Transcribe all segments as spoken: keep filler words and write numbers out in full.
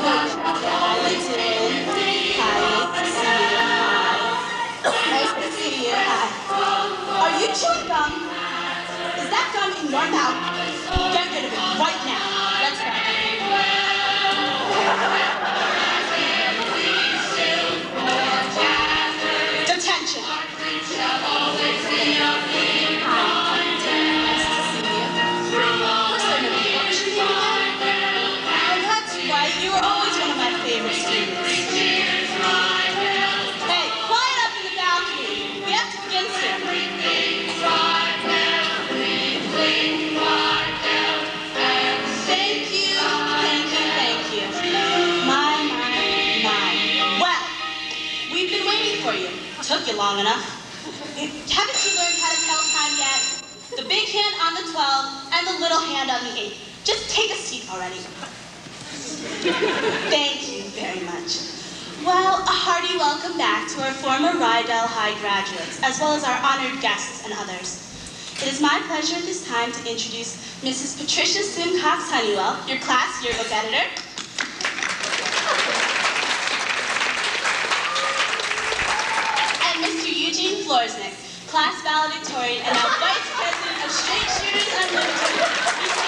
Hi, Lieutenant. Hi, see you. Hi. Nice to see you. Hi. Are you chewing gum? Is that gum in your mouth? Get rid of it right now. Let's go. Detention. You were always one of my favorite students. Hey, quiet up in the balcony. We have to begin soon. Thank you, thank you, thank you. My, my, my. Well, we've been waiting for you. Took you long enough. Haven't you learned how to tell time yet? The big hand on the twelve and the little hand on the eight. Just take a seat already. Thank you very much. Well, a hearty welcome back to our former Rydell High graduates, as well as our honored guests and others. It is my pleasure at this time to introduce Missus Patricia Simcox Honeywell, your class yearbook editor. And Mister Eugene Florsnick, class valedictorian and now Vice President of Straight Shooters Unlimited.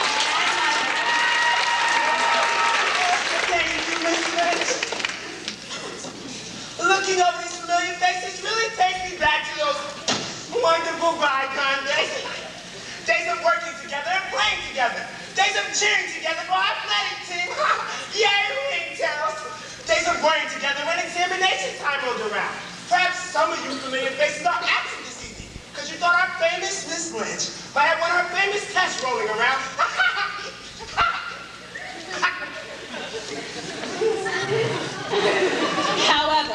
Looking over these familiar faces really takes me back to those wonderful Rydell days. Days of working together and playing together. Days of cheering together for our athletic team. Yay, ringtails. Days of worrying together when examination time rolled around. Perhaps some of you familiar faces are absent this evening because you thought our famous Miss Lynch might have one of her famous tests rolling around. However,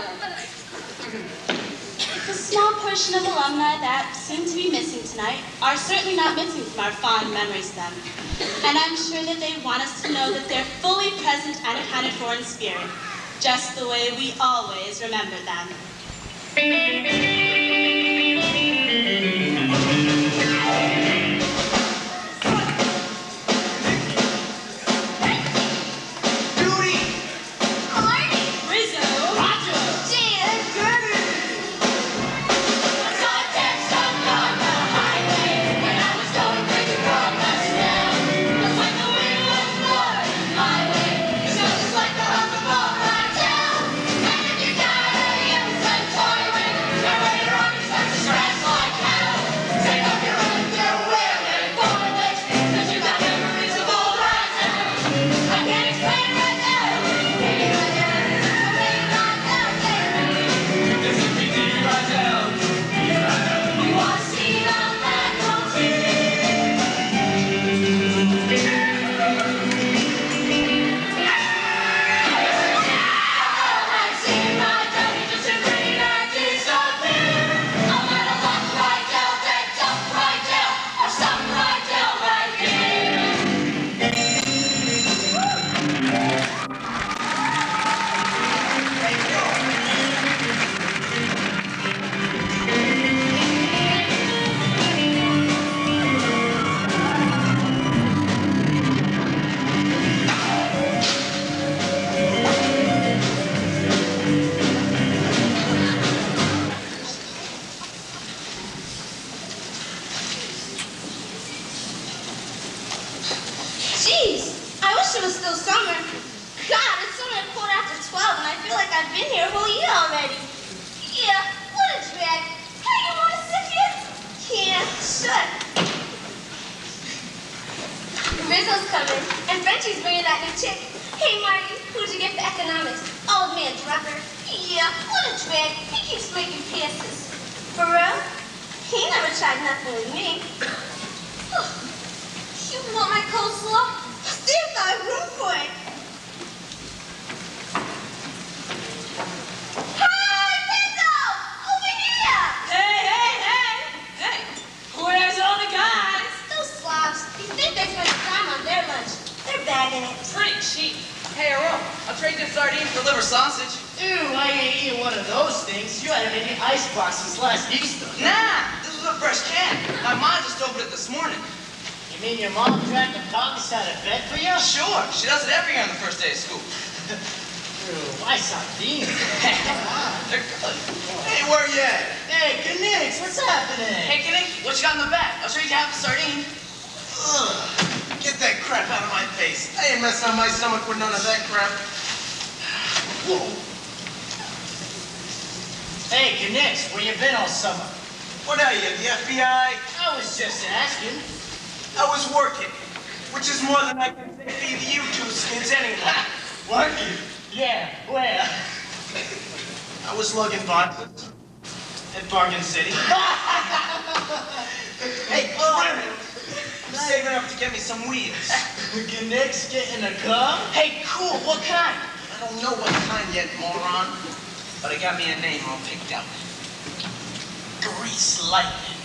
the small portion of alumni that seem to be missing tonight are certainly not missing from our fond memories of them. And I'm sure that they want us to know that they're fully present and accounted for in spirit, just the way we always remember them. You mean your mom dragged the carcass out of bed for you? Sure. She does it every year on the first day of school. Why sardines? They're good. Hey, where you at? Hey, Knix, what's happening? Hey, Knix, what you got in the bag? I'll show you half a sardine. Ugh. Get that crap out of my face. I ain't messing on my stomach with none of that crap. Whoa. Hey, Knix, where you been all summer? What are you, the F B I? I was just asking. I was working, which is more than I can say for you two skins anyway. Working? Yeah, where? I was lugging boxes at Bargain City. Hey, Trevor, I'm saving up to get me some wheels. Knix getting a car? Hey, cool, what kind? I don't know what kind yet, moron. But I got me a name all picked out. Grease Lightning.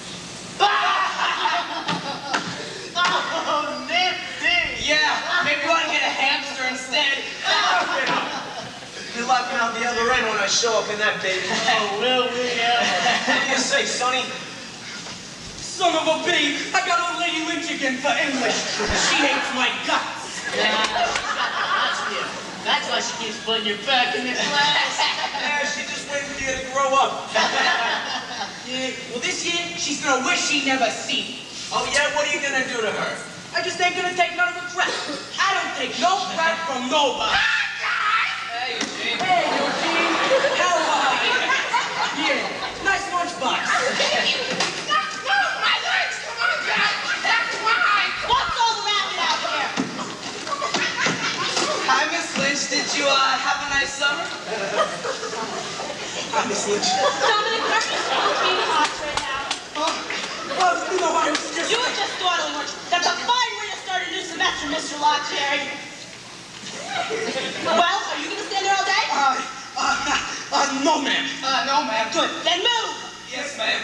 Oh, nifty! Yeah, maybe we ought to get a hamster instead. You're locking out the other end when I show up in that baby. Oh, will we ever? What do you say, Sonny? Son of a bee! I got old lady Lynch again for English. She hates my guts. Yeah, that's it. That's why she keeps putting you back in the class. Yeah, she just waiting for you to grow up. Yeah, well, this year, she's gonna wish she never seen me. Oh, yeah? What are you gonna do to her? I just ain't gonna take none of the crap. I don't take no crap from nobody. Hey, Eugene. Hey, Eugene. How are you? Yeah, nice lunchbox. What's all the racket out here? Hi, Miss Lynch. Did you uh, have a nice summer? Hi, Miss Lynch. Dominic, aren't you supposed to be in class right now? Oh, well, you know, I was just... You were just dawdling, weren't you? That's a fine way to start a new semester, Mister Lockcherry. Well, are you going to stand there all day? Uh, uh, uh, no, ma'am. Uh, no, ma'am. Good. Then move. Yes, ma'am.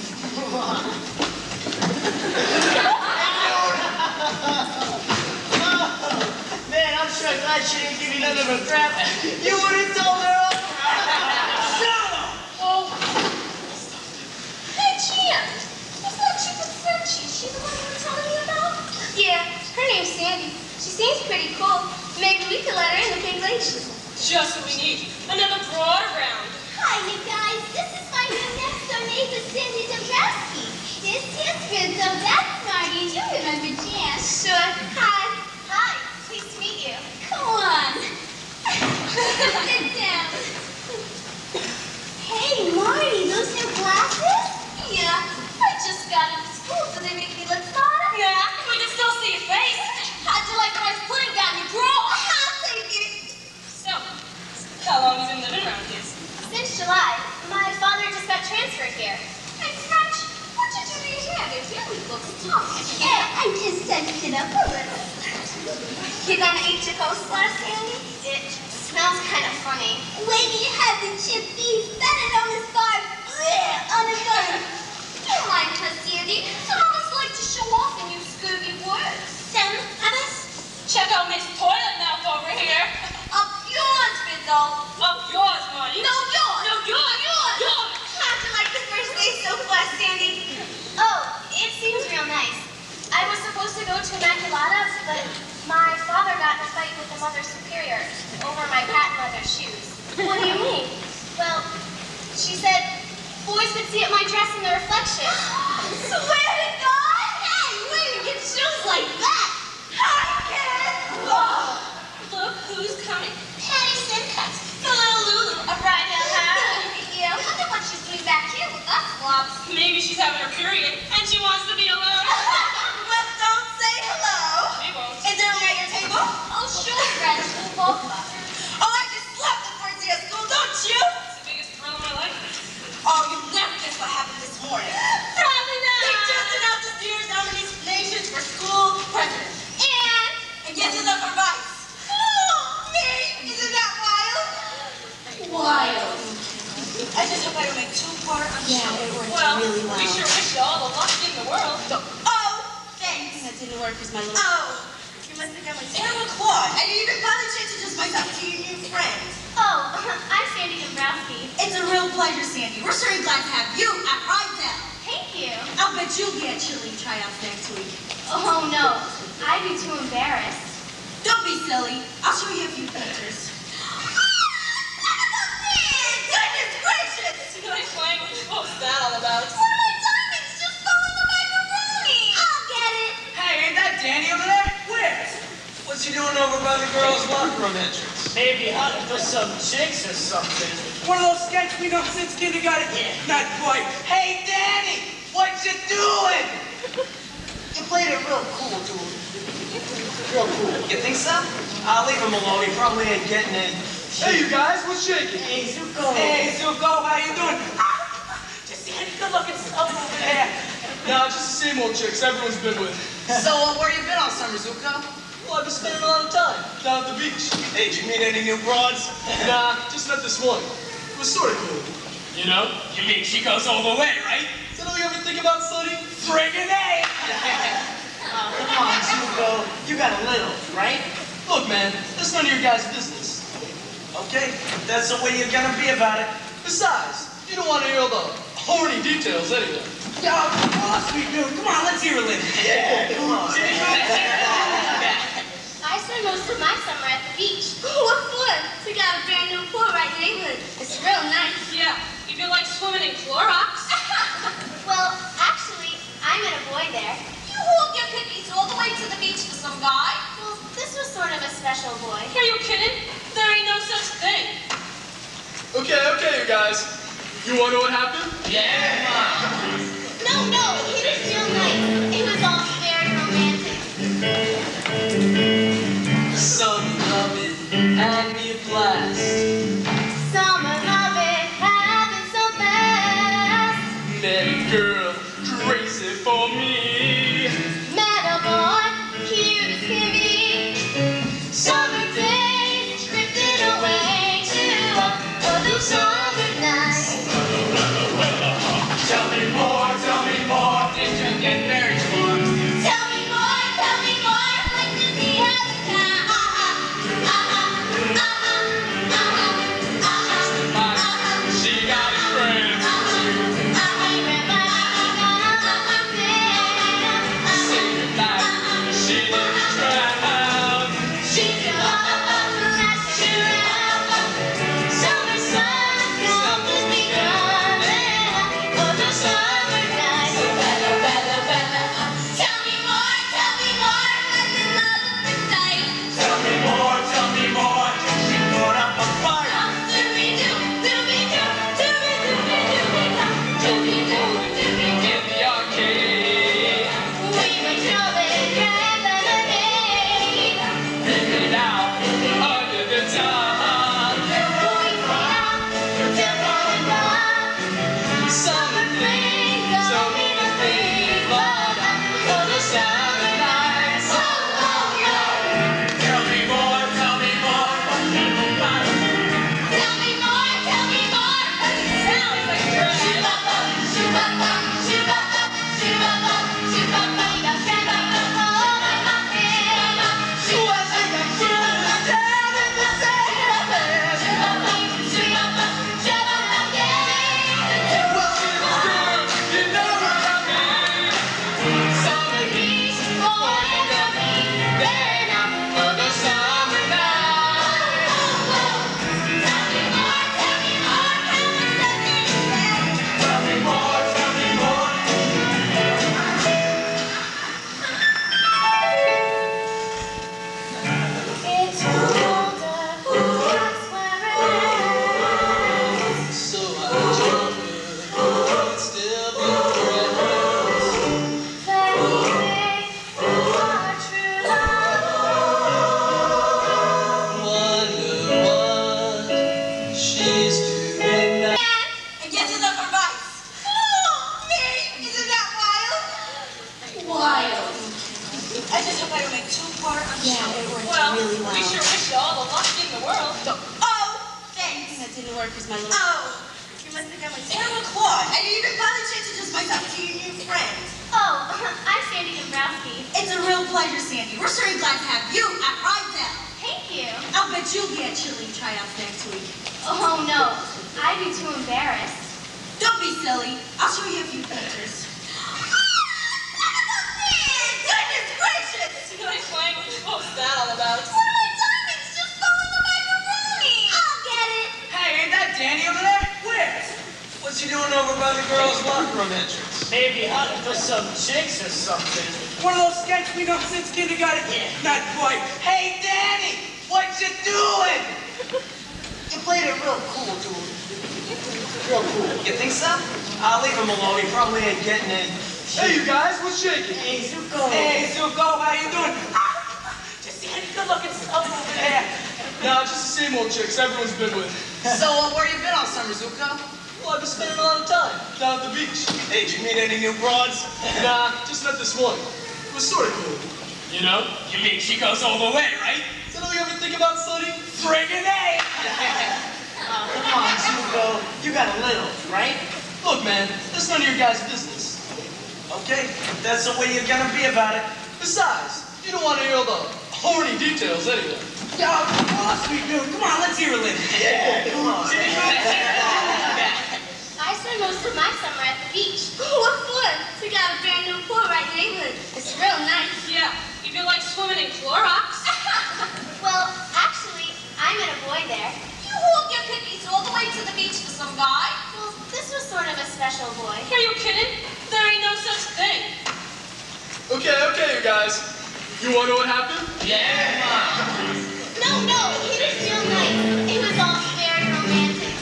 Man, I'm sure glad she didn't give you none of her crap. You would have told her off. Shut up! Oh. Hey, Gian. Who's that chick with Frenchie? Is she the one you were telling me about? Yeah, her name's Sandy. She seems pretty cool. Maybe we could let her in the big lake. Just what we need. Another broad around. Hi, you guys. This is my new next door neighbor, Sandy Dombrowski. This here's Rizzo. That's Marty. You remember Jan? Sure. Hi. Hi. Pleased to meet you. Come on. Sit down. Hey, Marty, those new glasses? Yeah. I just got them at school. Do they make me look smarter? Yeah, we can still see your face. How'd you like rice pudding down your drawer? I'll take it. So, how long have you been living around here? Since July, my father just got transferred here. Hey, French, what'd you do to your hair? It really looks tough. Yeah, I just touched it up a little. You gonna eat your coastline, Sandy? It smells kind of funny. Wait till you have the chip beef bedded on this bar, bleh, on the gun. Don't mind her, Sandy. Some of us like to show off and use scurvy words. Some of us? Check out Miss Toilet Mouth over here. Up yours, Rizzo. Up yours, Marty. No, yours. No, yours. Yours. Yours. How'd you like the first day so far, Sandy? Oh, it seems real nice. I was supposed to go to Immaculatas, but my father got in a fight with the Mother Superior over my patent leather shoes. What do you mean? Well, she said boys could see at my dress in the reflection. Swear to God? Hey, where do you get shoes like that? I can't. Oh. Look who's coming. Patty Simcox, the little Lulu, a bride down Yeah, I wonder what she's doing back here with us globs. Maybe she's having her period and she wants to be alone. But don't say hello. She won't. Is there room at your table? Oh, sure, friends. We'll both of us. Oh, I just love the first day of school, don't you? It's the biggest thrill of my life. Oh, you never guess what happened this morning. Probably not. They just announced this year's nominations for school president. And? And guess who's up for vice? Oh, me! Isn't that wild? Wild. I just hope I don't make too far on the Yeah, show. it worked Well, really well. we sure wish you all the luck in the world. Oh, thanks. That didn't work because my little... Oh, you must think I'm a terrible Claude. I didn't even bother to introduce myself to your new friends. Oh, I'm Sandy Dombrowski. It's a real pleasure, Sandy. We're sure glad to have you at Rydell. Thank you. I'll bet you'll be at cheerleading tryouts next week. Oh, no. I'd be too embarrassed. Don't be silly. I'll I'll show you a few pictures. Goodness gracious! Nice language. What's that all about? One of my diamonds just fell in the macaroni! I'll get it! Hey, ain't that Danny over there? Where? What's he doing over by the girls' locker room entrance? Maybe hunting for some chicks or something. One of those sketches we know since kindergarten? Yeah. Not quite. Hey, Danny! What you doing? You played it real cool, dude. Real cool. You think so? I'll leave him alone. He probably ain't getting in. Hey, you guys, what's shaking? Hey, Zuko. Hey, Zuko, how you doing? Ah, just see any good-looking stuff over there. Nah, just the same old chicks everyone's been with. So, uh, where you been all summer, Zuko? Well, I've been spending a lot of time down at the beach. Hey, did you meet any new broads? Nah, just met this one. It was sort of cool. You know? You mean she goes all the way, right? Is that all you ever think about, Sonny? Friggin' A! Oh, come on, Zuko. You got a little, right? Look, man, that's none of your guys' business. Okay, that's the way you're gonna be about it. Besides, you don't want to hear all the horny details anyway. Yeah, of course we do. Come on, let's hear a little. Yeah, come on. I spend most of my summer at the beach. What fun! We got a brand new pool right in the neighborhood. It's real nice. Yeah. You feel like swimming in Clorox? Well, actually, I met a boy there. You hauled your cookies all the way to the beach for some guy? Well, this was sort of a special boy. Are you kidding? There ain't no such thing. Okay, okay, you guys. You want to know what happened? No, no, he was real nice. It was all very romantic. Some love it, had me a blast. Summer love it, happened so fast. Met a girl crazy for me. Met a boy, cute as can be. Summer days drifted away to other summer nights. Tell me more, tell me more. Did you get married to her? Tell me more, tell me more, like this he had a time. Uh-huh, uh-huh, uh-huh, uh-huh, uh-huh, uh-huh. She got a friend. Say goodnight. She didn't drown. Tell me more, tell me more. She put up a fight. In the arcade. Hanging out under the dawn. Summer thing, so many things, but for the summer nights. Tell me more, tell me more. You know what I mean. Summer heat, boy, you got me there for the summer nights. Tell me more, tell me more. It's colder, that's where it is. So I jump in, still be friends. Very big, our true love. Wonder what she's doing now. And guess who's up for vice? Oh, me! Isn't that wild? Wild. I just hope I don't make too far on the show. Well, we sure wish you all the luck in the world. Oh, thanks. That didn't work because my little... Oh, you must think I'm a terrible Claude. I didn't even bother to introduce myself to your new friend. Oh, I'm Sandy Dombrowski. It's a real pleasure, Sandy. We're certainly glad to have you at Rydell. Thank you. I'll bet you'll be at cheerleading tryouts next week. Oh, no. I'd be too embarrassed. Don't be silly. I'll show you a few pictures. Goodness gracious! Nice language. What's that all about? One of my diamonds just by the girls' locker room entrance. Maybe hunting for some chicks or something. One of those sketches we know since kindergarten? Yeah. Not quite. Hey, Danny, what you doing? You played it real cool, dude. Real cool. You think so? I'll leave him alone. He probably ain't getting in. Hey, you guys, what's shaking? Hey, Zuko. Hey, Zuko, how you doing? Just see any good-looking stuff over there. No, just the same old chicks everyone's been with. So, uh, where you been all summer, Zuko? Well, I've been spending a lot of time down at the beach. Hey, did you meet any new broads? Nah, just met this one. It was sort of cool. You know? You mean she goes all the way, right? Is that all you ever think about, Sonny? Friggin' A! Oh, come on, Zuko. You got a little, right? Look, man, that's none of your guys' business. Okay, that's the way you're gonna be about it. Besides, you don't want to hear all the horny details anyway. Yeah, of course we do. Come on, let's hear a little. Yeah, come on. I spend most of my summer at the beach. What fun! We got a brand new pool right in the neighborhood. It's real nice. Yeah, if you like swimming in Clorox. Well, actually, I met a boy there. You hauled your cookies all the way to the beach for some guy? Well, this was sort of a special boy. Are you kidding? There ain't no such thing. Okay, okay, you guys. You wanna know what happened? No, no, he was real nice. It was all very romantic.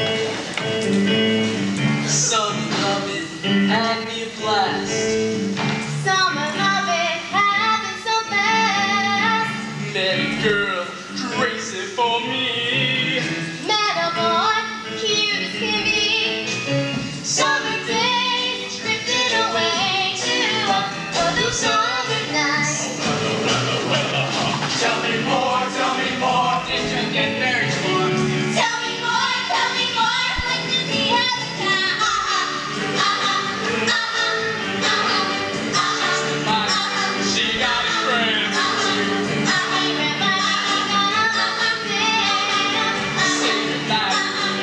Some love it, had me a blast. Summer love it happened so fast. Met a girl, crazy for me. Met a boy, cute as can be. Summer days drifted away to other summer nights. Tell me more, tell me more. Did you get married for? Tell me more, tell me more. I'd like to see how the time. Uh-huh, uh-huh, uh-huh, uh-huh, uh-huh. She got his friends. I remember I got up there. Say goodnight.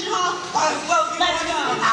Extension Hall. Uh, well, you Let's know, go.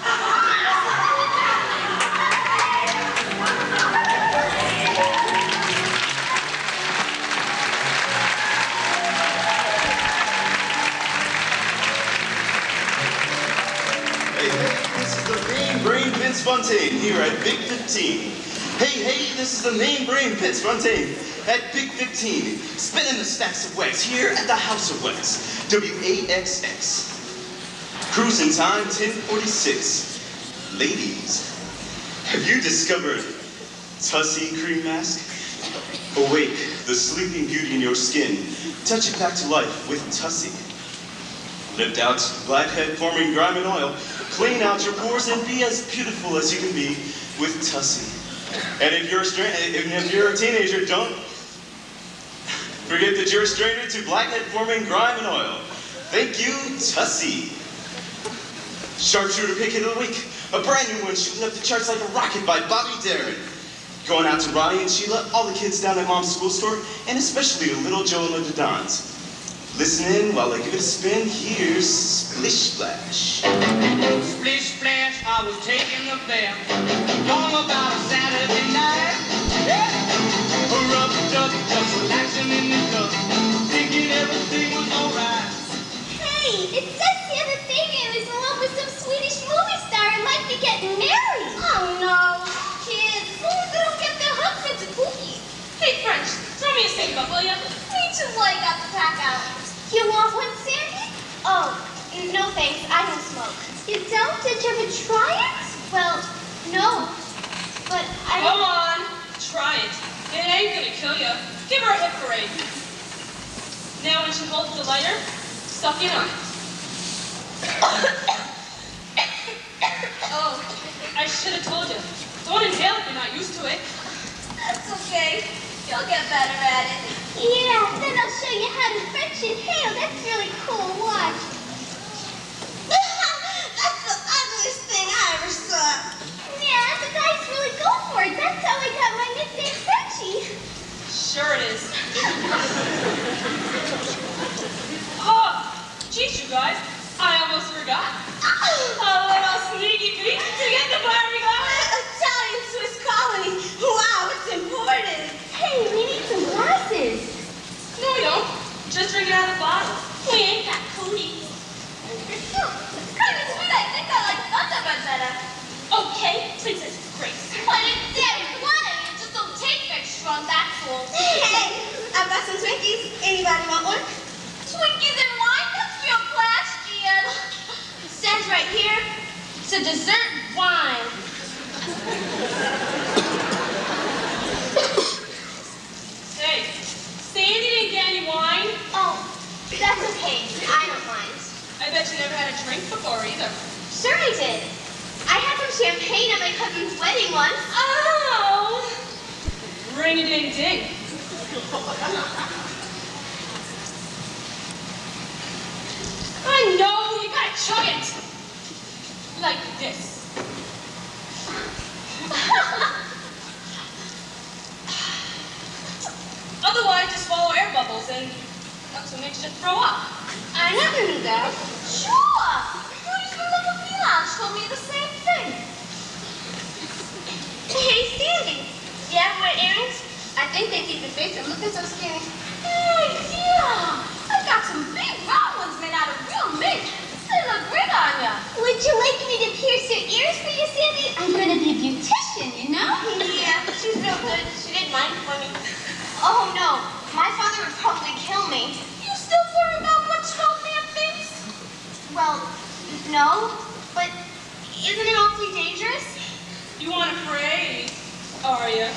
Hey, hey, this is the Mean Brain Vince Fontaine here at Big fifteen. Hey, hey, this is the Mean Brain Vince Fontaine at Big fifteen, spinning the stacks of wax here at the House of Wax, W A X X. Cruising time ten forty-six. Ladies, have you discovered Tussie Cream Mask? Awake the sleeping beauty in your skin. Touch it back to life with Tussie. Lift out blackhead forming grime and oil. Clean out your pores and be as beautiful as you can be with Tussie. And if you're a stra- if you're a teenager, don't forget that you're a stranger to blackhead forming grime and oil. Thank you, Tussie. Sharpshooter pick of the week. A brand new one shooting up the charts like a rocket by Bobby Darin. Going out to Ronnie and Sheila, all the kids down at Mom's school store, and especially the little Joe and the Dons. Listen in while I give it a spin. Here's Splish Splash. Splish splash, I was taking a bath. Long about a Saturday night. Yeah. Rubbed up, just relaxing in the tub, thinking everything was alright. Hey, it says here that Fabian is in love with some Swedish movie star and might be getting married. Oh no, kids, as long as they don't get their hooks into cookies. Hey, French, throw me a cig up, will ya? Me too, I got the pack out. You want one, Sandy? Oh, no thanks, I don't smoke. You don't? Did you ever try it? Well, no, but I Come don't... on, try it. It ain't gonna kill you. Give her a hip parade. Now when she holds the lighter, suck it on. Oh, I should have told you. Don't inhale if you're not used to it. That's okay. You'll get better at it. Yeah, then I'll show you how to French inhale. That's really cool. Watch. That's the ugliest thing I ever saw. Yeah, the guys really go for it. That's how I got my nickname Frenchie. Sure it is. Oh, geez, you guys. I almost forgot. A little sneaky peek to get the party going. Italian Swiss colony. Wow, it's important. Hey, we need some glasses. No, we don't. Just drink it out of the bottle. We ain't got cooties. Kind of sweet. I think I like Thunderbird better. Okay, Princess Grace. But it's Daddy Blood. You just don't take very strong, that's all. Hey, I've got some Twinkies. Anybody want one? Twinkies and wine? That's real flashy. It says right here, it's a dessert wine. Hey, Sandy didn't get any wine. Oh, that's okay. I don't mind. I bet you never had a drink before either. Sure I did. I had some champagne at my cousin's wedding once. Oh! Ring a ding ding. I know, you gotta chug it. Like this. Otherwise, just swallow air bubbles and that's what makes you throw up. I never knew that. Sure. Who's the little Milan told me the same thing. Hey, Sandy. You ever wear earrings? I think they keep your face from looking so skinny. Hey, yeah. I got some big round ones made out of real mink. They look great on ya. Would you like me to pierce your ears for you, Sandy? I'm going to be a beautician, you know? Yeah, she's real good. She did mine for me. Oh, no. My father would probably kill me. You still worry about what twelve man thinks? Well, no. But isn't it awfully dangerous? You want to pray, are you?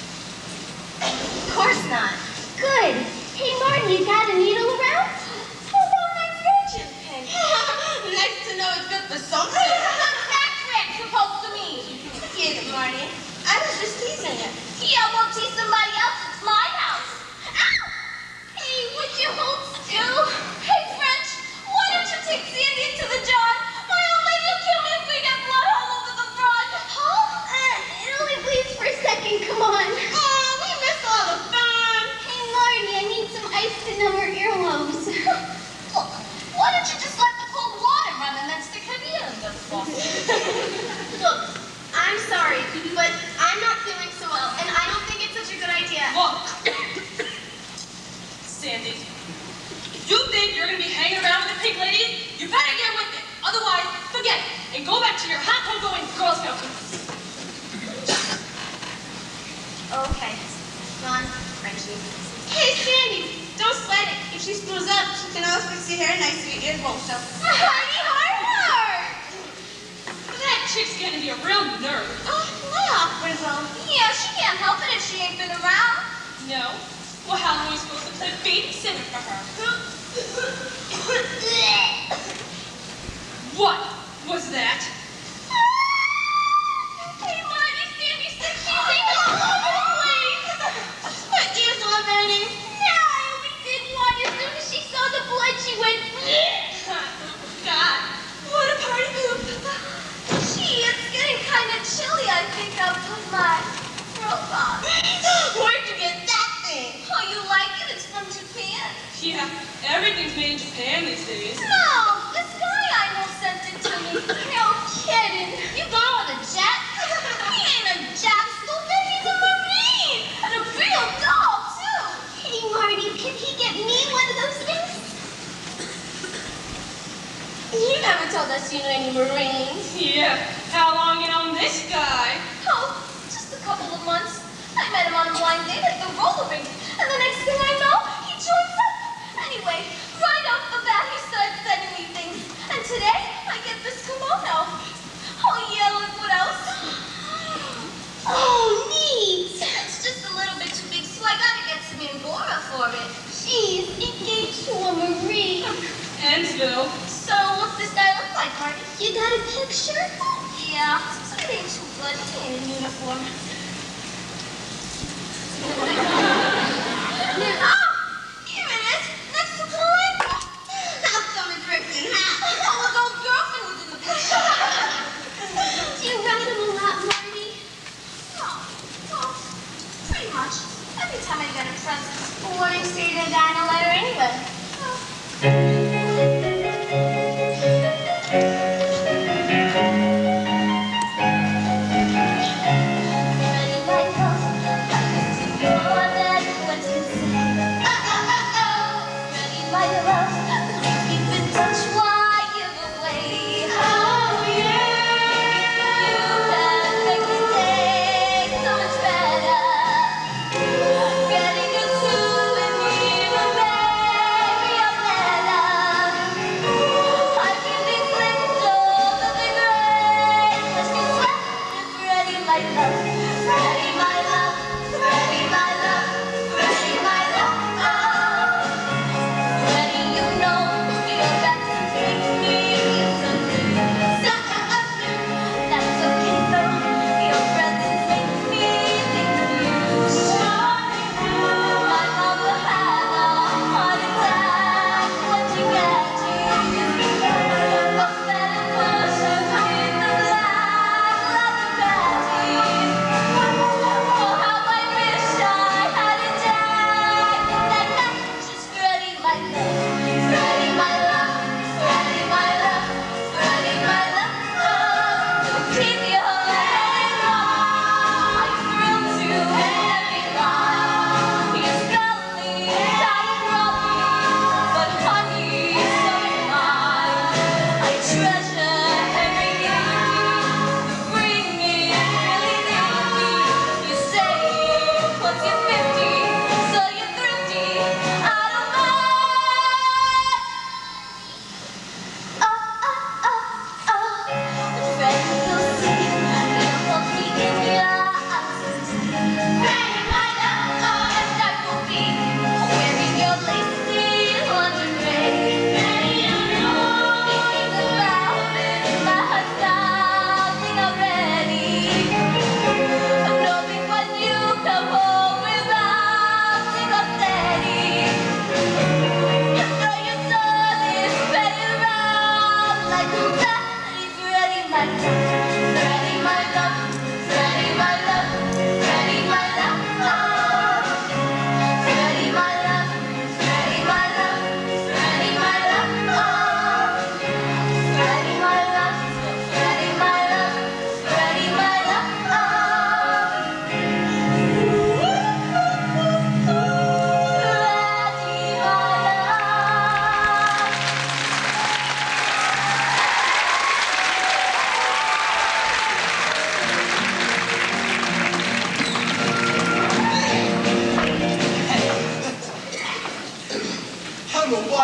Of course not. Good. Hey, Martin, you got a needle around? How about my virgin pen? Nice to know it's good for something. What's that trick supposed to mean? Forget it, Marty. I was just teasing you. Yeah, we'll tease somebody else. It's my house. Ow! Hey, would you hold still? Hey, French, why don't you take Sandy into the jar? My old lady will kill me if we get blood all over the front. Huh? Uh, it only bleeds for a second. Come on. Oh, we missed all the fun. Hey, Marty, I need some ice to numb her earlobes. Look, why don't you just let the cold water run gonna be hanging around with the pink ladies, you better get with it. Otherwise, forget it. And go back to your hot cocoa and Girl Scout cookies. Okay. Ron, Frenchie. Hey, Sandy, don't sweat it. If she screws up, she can always fix your hair nice so your ears won't show. Honey, hard That chick's getting to be a real nerd. Oh, yeah, Rizzo. Yeah, she can't help it if she ain't been around. No? Well, how are we supposed to play babysitter for her? What was that? Hey, Marty, Sandy said she's all over the place. Her ears are burning. No, I only did one. As soon as she saw the blood, she went, God, what a party poop. gee, it's getting kind of chilly. I think I'll put my robot. Where'd you get that thing? Oh, you like it? It's from Japan. Yeah, everything's made in Japan these days. No, this guy I know sent it to me. No kidding. You gone on a jet? He ain't a jack, stupid. He's a Marine. And a real doll, too. Hey, Marty, can he get me one of those things? You never told us you knew any Marines. Yeah, how long you known this guy? Oh, just a couple of months. I met him on a blind date at the roller rink. And the next thing I know, he joins up. Anyway, right off the bat, he started sending me things. And today, I get this kimono. Oh, yeah, look what else. Oh, neat. It's just a little bit too big, so I gotta get some Angora for it. She's engaged to a Marine. Ensville. So, what's this guy look like, Marty? You got a picture? Yeah, so it ain't too bloody. He ain't in uniform. Ah, here it is, next to Kalinka. How come it's ripped in half? Oh, his old girlfriend was in the picture. Do you ride him a lot, Marty? No, well, pretty much. Every time I get a present. What do you say to the guy in a letter anyway? Ready, my love, I miss you more than words can say. Ready, my love, let's keep in touch while you're away. Oh, yeah. You can make the day so much better. Getting a souvenir away.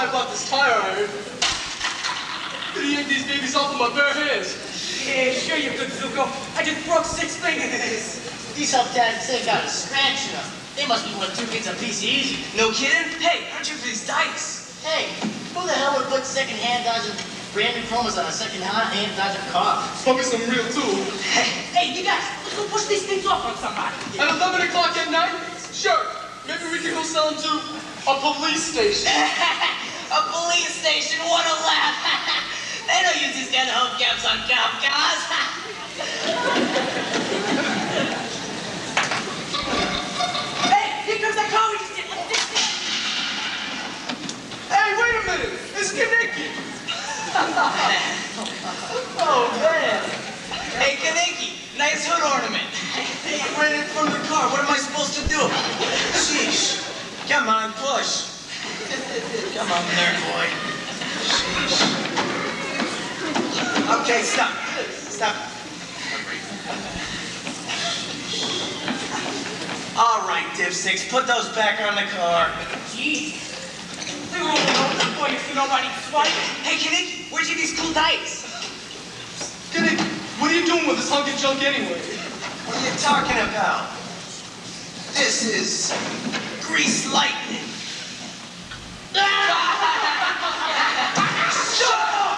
why I bought this tire iron. Could yank these babies off with my bare hands. Yeah, sure you could, Zuko. I just broke six fingers. These help Dad take out a scratch them. They must be worth two kids a piece easy. No kidding? Hey, aren't you for these dice? Hey, who the hell would put second-hand Dodger branded chromas on a second-hand Dodger car? Probably some real tool. Hey, hey, you guys, let's go push these things off on somebody. At eleven o'clock at night? Sure. Maybe we can go sell them to a police station. A police station, what a laugh. They don't use these kind of hubcaps on cop cars. Hey, here comes that car we just did. Hey, wait a minute. It's Kaneki. Oh, man. Hey, Kaneki, nice hood ornament. Hey, you ran in from the car. What am I supposed to do? Sheesh. Come on, push. Come on, nerd boy. Sheesh. Okay, stop. Stop. All right, dipsticks, put those back on the car. Jeez. They were only open for you so nobody swipe. Hey, Kaneki, where'd you get these cool dice? Kaneki, what are you doing with this hunk of junk anyway? What are you talking about? This is grease lightning. Shut up!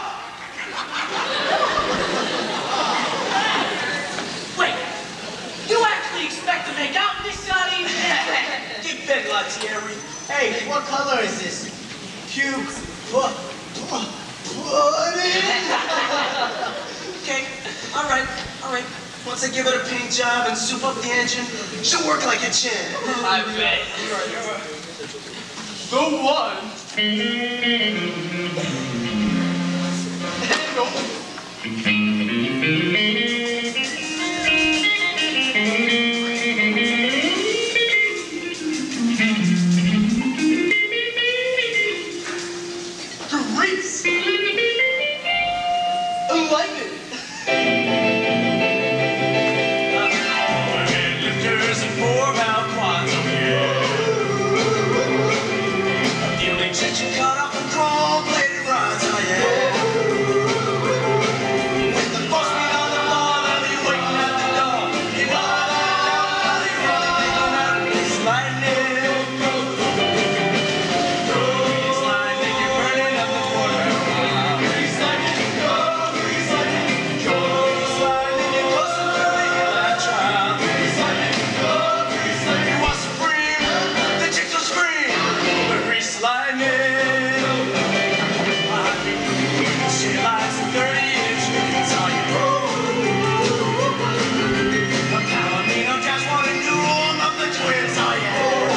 Wait, you actually expect to make out in this, Sonny? Get bent, Latieri. Hey, what color is this? Puke. What? Pudding. Okay, all right, all right. Once I give it a paint job and soup up the engine, she'll work like a champ. I bet. The one. Grease. I like it. Overhead lifters and four-valve quads, oh yeah. Fuel injection cut off and chrome-plated rods, oh yeah. With the force feet on the floor, they'll be waiting at the door. You know that I'll be really making that grease lightning. Grease lightning, you're burning up the quarter. Grease lightning, go, grease lightning, go. Grease lightning, you're closer to the electron. Grease lightning, go, grease lightning. You want supreme, the chicks will scream. But grease lightning. She likes the thirty inch, it's all you roll. The Palomino just wanna do all of the twins, oh yeah.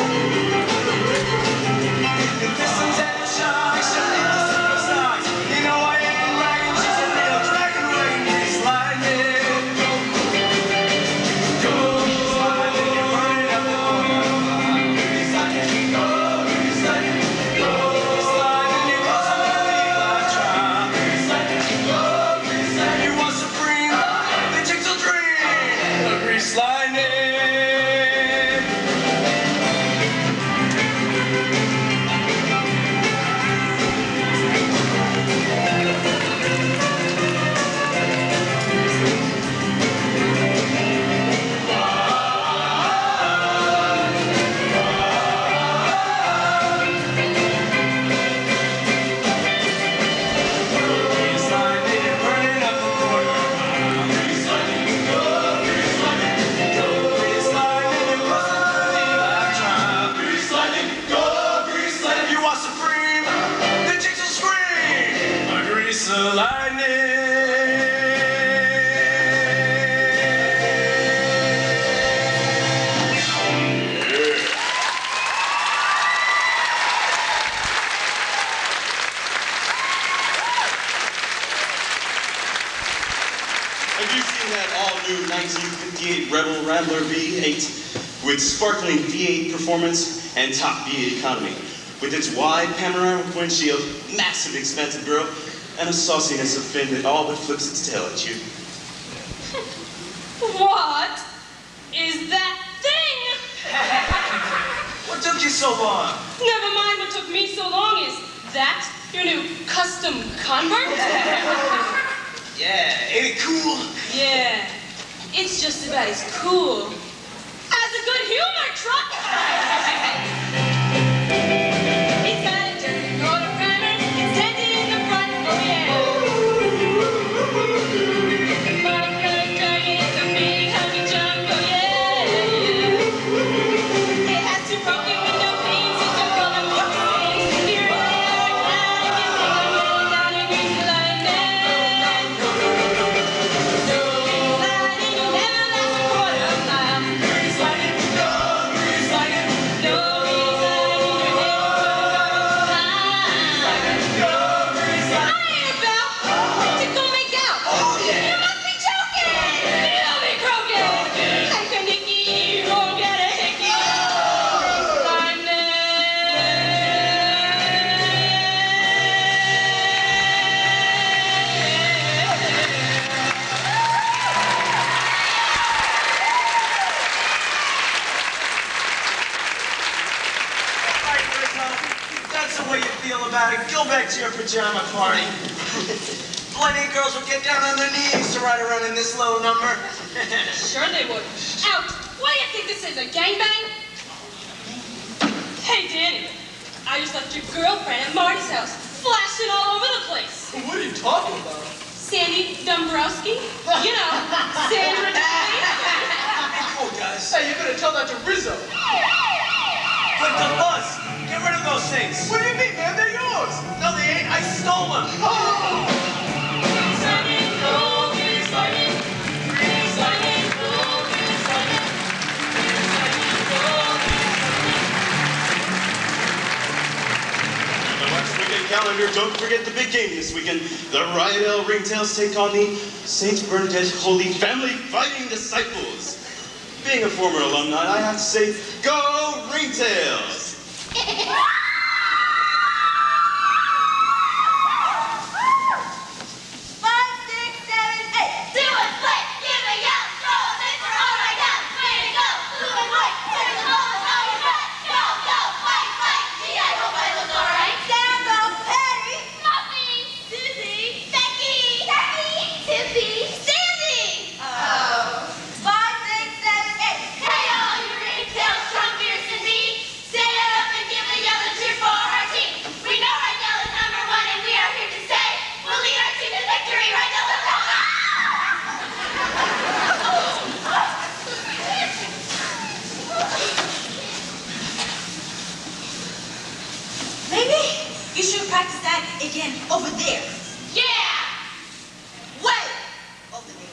Pistons and shocks, she'll need the superstars. You know I ain't bragging, she's a real dragon wing. Grease lightning. Go, grease lightning, you're burning up the corner. Grease lightning, go, grease lightning, go. Grease lightning, you're closer to the electron. Grease lightning, go, grease lightning. You want supreme, the chicks will dream. The grease lightning. Grease lightning, you're burning up the quarter. Grease lightning, go, grease lightning, go. Grease lightning, you're closer to the electron. Grease lightning, go, grease lightning. You want supreme, the chicks will scream. A grease lightning. Have you seen that all-new nineteen fifty-eight Rebel Rambler V eight with sparkling V eight performance and top V eight economy? With its wide panoramic windshield, massive expansive grille, and a sauciness of fin that all but flips its tail at you. What is that thing? What took you so long? Never mind what took me so long is That? Your new custom convert? Yeah, ain't it cool? Yeah. It's just about as cool as a good humor truck. It's got a dirty motor primer. It's dented in the front. Oh, yeah. Motor primer dragon. It's a big hunky junk. Oh, yeah. It has two broken window panes. It's a color more panes. Here and there, glad you think I'm really down in greasy lightning. No lightning will never last a quarter mile. Grease lightning, no grease lightning. No grease lightning, your head will go high. I ain't about to go make out. You must be joking. It'll be croaking. Like a Nicky, you won't get a hickey. All right, Rizzo, if that's the way you feel about it, go back to your pajama party. Plenty of girls will get down on their knees to ride around in this low number. Sure they would. Out! What do you think this is, a gangbang? Hey, Danny. I just left your girlfriend at Marty's house, flashing all over the place. What are you talking about? Sandy Dombrowski? You know, Sandra Day. Come on, guys. Hey, you better tell that to Rizzo. Quick the bus. Get rid of those things. What do you mean, man? They're yours. No, they ain't. I stole them. The West Weekend calendar, don't forget the big game this weekend. The Rydell Ringtails take on the Saint Bernadette Holy Family Fighting Disciples. Being a former alumni, I have to say, go Ringtails! Five, six, seven, eight. Do it, play, give a yell, throw a paper, all right now, way to go. Blue and white, turn the ball, on your back. Go, go, fight, fight. Gee, I hope I look all right. Stand up, Patty. Muffy, Susie, Becky, Becky, Tippy, Sandy. Oh. Five, six, seven, eight. Hey, all you ringtails, Trump, fierce and mean. Stand up and give a yell and cheer for our team. We know Rydell is number one, and we are here to stay. We'll lead our team to victory. Rydell is Maybe you should practice that again over there. yeah. Way over there.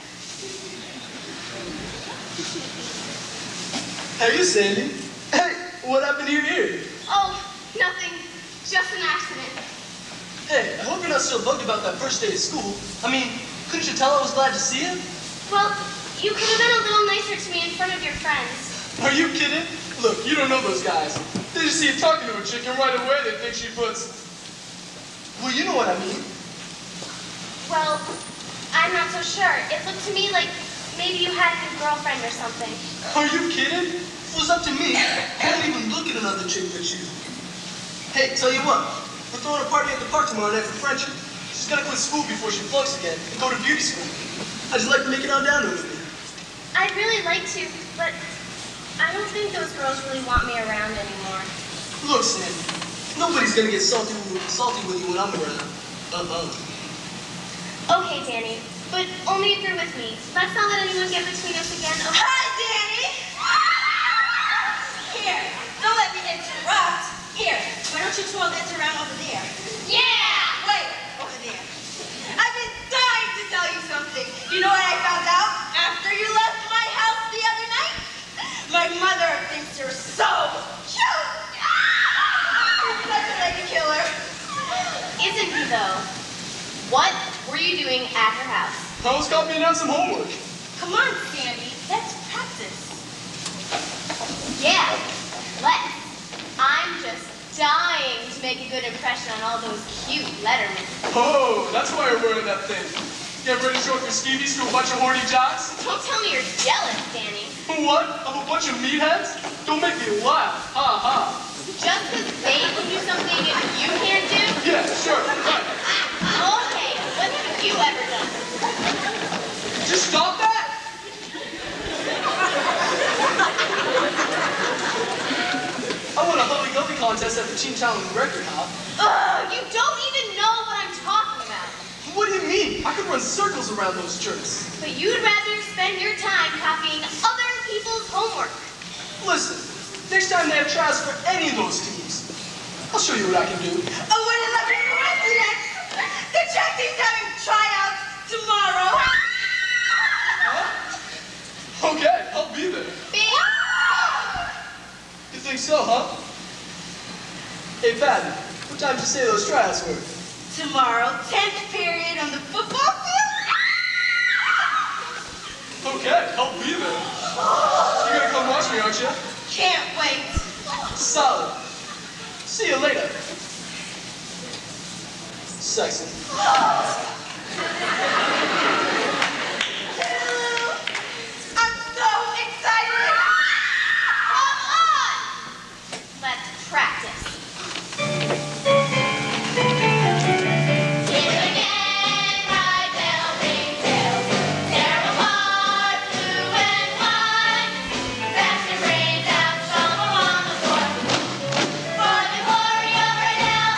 Hey, you, Sandy. Hey, what happened to your ear? Oh, nothing. Just an accident. Hey, I hope you're not still bugged about that first day of school. I mean, couldn't you tell I was glad to see you? Well, you could have been a little nicer to me in front of your friends. Are you kidding? Look, you don't know those guys. They just see you talking to a chick and right away they think she puts... Well, you know what I mean. Well, I'm not so sure. It looked to me like maybe you had a new girlfriend or something. Are you kidding? If it was up to me, I wouldn't even look at another chick but you. Hey, tell you what, we're throwing a party at the park tomorrow night for Frenchie. She's gonna quit school before she flunks again and go to beauty school. I'd just like to make it on down there with me. I'd really like to, but I don't think those girls really want me around anymore. Look, Sandy, nobody's gonna get salty with, salty with you when I'm around. Uh-uh. Okay, Danny, but only if you're with me. Let's not let anyone get between us again. Okay? Hi, Danny. Here, don't let me interrupt. Here, why don't you twirl this around over there? Yeah! Wait, over there. I've been dying to tell you something. You know what I found out after you left my house the other night? My mother thinks you're so cute. You're such a lady killer. Isn't he, though? What were you doing at her house? I was copying out some homework. Come on, Sandy. Let's practice. Yeah, let's. I'm just dying to make a good impression on all those cute lettermen. Oh, that's why you're wearing that thing. Get ready to show off your skeevies to a bunch of horny jocks? Don't tell me you're jealous, Danny. What? Of a bunch of meatheads? Don't make me laugh. Ha ha. Just because they can do something you can't do? Yeah, contest at the Teen Talent Record Hop. Ugh, you don't even know what I'm talking about. What do you mean? I could run circles around those jerks. But you'd rather spend your time copying other people's homework. Listen, next time they have tryouts for any of those teams, I'll show you what I can do. Oh, what a lovely coincidence! The track team's having tryouts tomorrow. Huh? Okay, I'll be there. You think so, huh? Hey, Patty, what time did you say those tryouts were? Tomorrow, tenth period on the football field. Okay, I'll be there. You're gonna come watch me, aren't you? Can't wait. Solid. See you later. Sexy. I'm so excited. Come on! Let's practice. Here again, ride tail, ring tail. Tear apart, blue and white. Dash your brains out, stumble on the floor. For the glory of Redell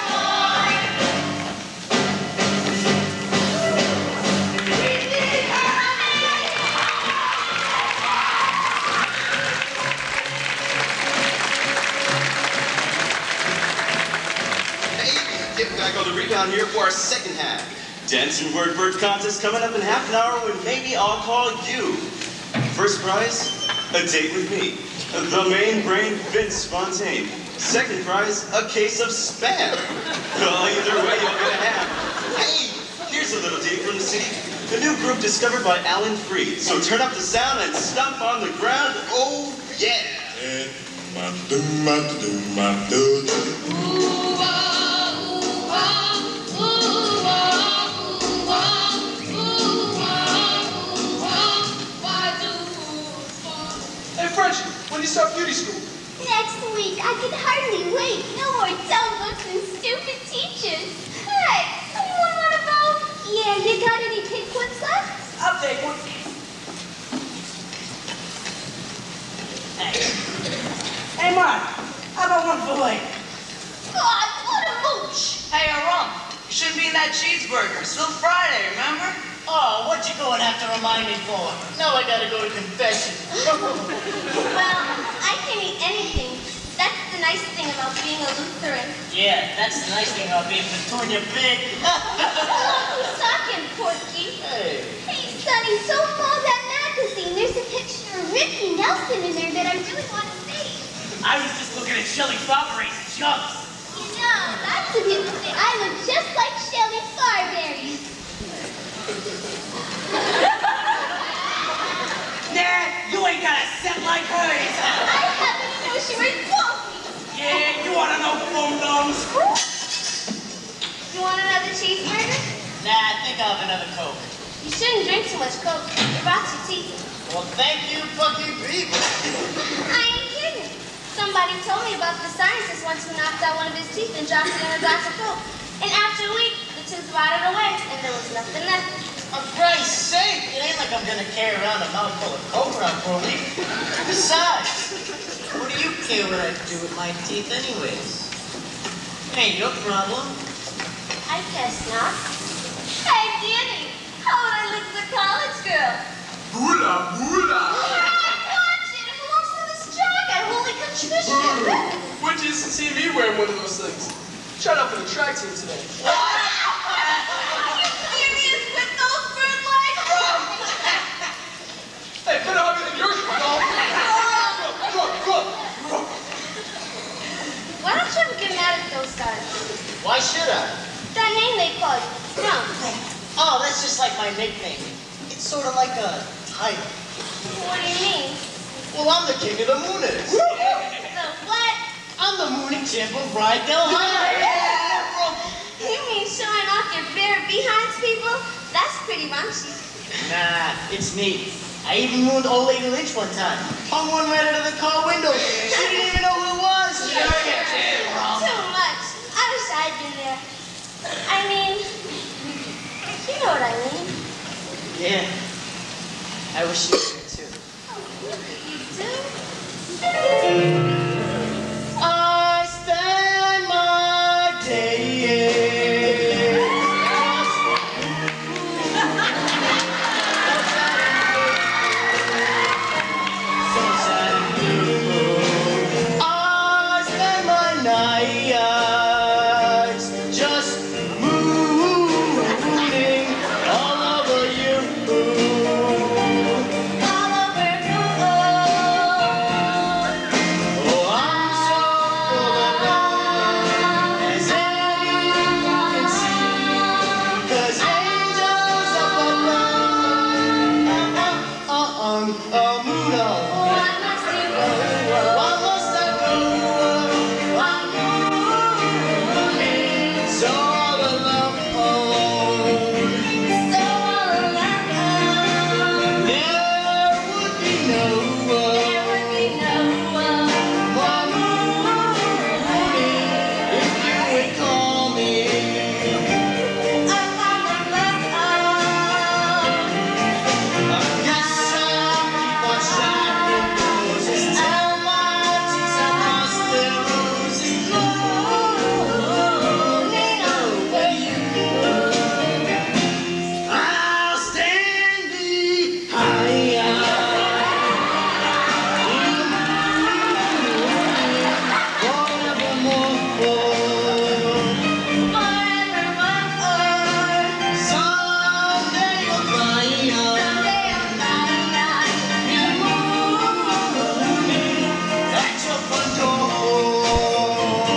Get back on the rebound here for our second half. Dance and word bird contest coming up in half an hour when maybe I'll call you. First prize, a date with me. The main brain, Vince Fontaine. Second prize, a case of Spam. Well, either way, you'll get a half. Hey, here's a little date from the city. A new group discovered by Alan Freed. So turn up the sound and stomp on the ground. Oh, yeah. Hey, Frenchie, when do you start beauty school? Next week, I can hardly wait. No more dumb looks and stupid teachers. Hey, anyone want to vote? Yeah, you got any pink ones left? I'll take one. Thanks. Hey, Mark, how about one for Lane? God, what a mooch! Hey, Aram, you shouldn't be in that cheeseburger. Still Friday, remember? Oh, what you going to have to remind me for? Now I gotta go to confession. Well, I can eat anything. That's the nice thing about being a Lutheran. Yeah, that's the nice thing about being Petunia Big. Who's talking, Porky? Hey. Hey, Sonny, so called that magazine. There's a picture of Ricky Nelson in there that I really want to see. I was just looking at Shelly Barberries and Chunks. You know, that's a new thing. I look just like Shelly Farberry. Nah, you ain't got a set like hers. I happen to know she was bulky. Yeah, you wanna know bum-dums? You want another cheeseburger? Nah, I think I'll have another Coke. You shouldn't drink too much Coke. It rots your teeth. Well, thank you, fucking people. I ain't kidding. Somebody told me about the scientist once who knocked out one of his teeth and dropped it in a glass of Coke. And after a week, the tooth rotted away, and there was nothing left. For Christ's sake, it ain't like I'm gonna carry around a mouthful of Coke around for a week. Besides, what do you care what I do with my teeth anyways? It ain't your problem. I guess not. Hey, Danny, how would I look as a college girl? Boola, boola. Watch it, it belongs to this jock at Holy Contrition. When'd you used to see me wearing one of those things? Tried out for the track team today. Serious with those bird legs? Hey, better hug it than yours, dog. Go, go, go. Why don't you ever get mad at those guys? Why should I? That name they call you, Crumb. Oh, that's just like my nickname. It's sort of like a title. What do you mean? Well, I'm the king of the mooners. The what? I'm the mooning champ of Rydell High. You mean showing off your bare behinds, people? That's pretty raunchy. Nah, it's neat. I even mooned old lady Lynch one time. Hung one right out of the car window. She didn't even know who it was. Too much. I wish I'd been there. I mean, you know what I mean. Yeah. I wish you did too. You do? I eyes just mooning all over you. All over you. Oh, I'm so full of love, as anyone can see, 'cause angels up above are on a moon of. Why must you go? Why must I go? I'm mooning, so all alone. So all alone. There would be no There would be no one. more mooning if you would call me. I'm on the love. I guess I'll keep on shining roses till my tears are lost in roses, mooning over you. I'll stand behind you, forevermore. Someday you'll find out. At your front door.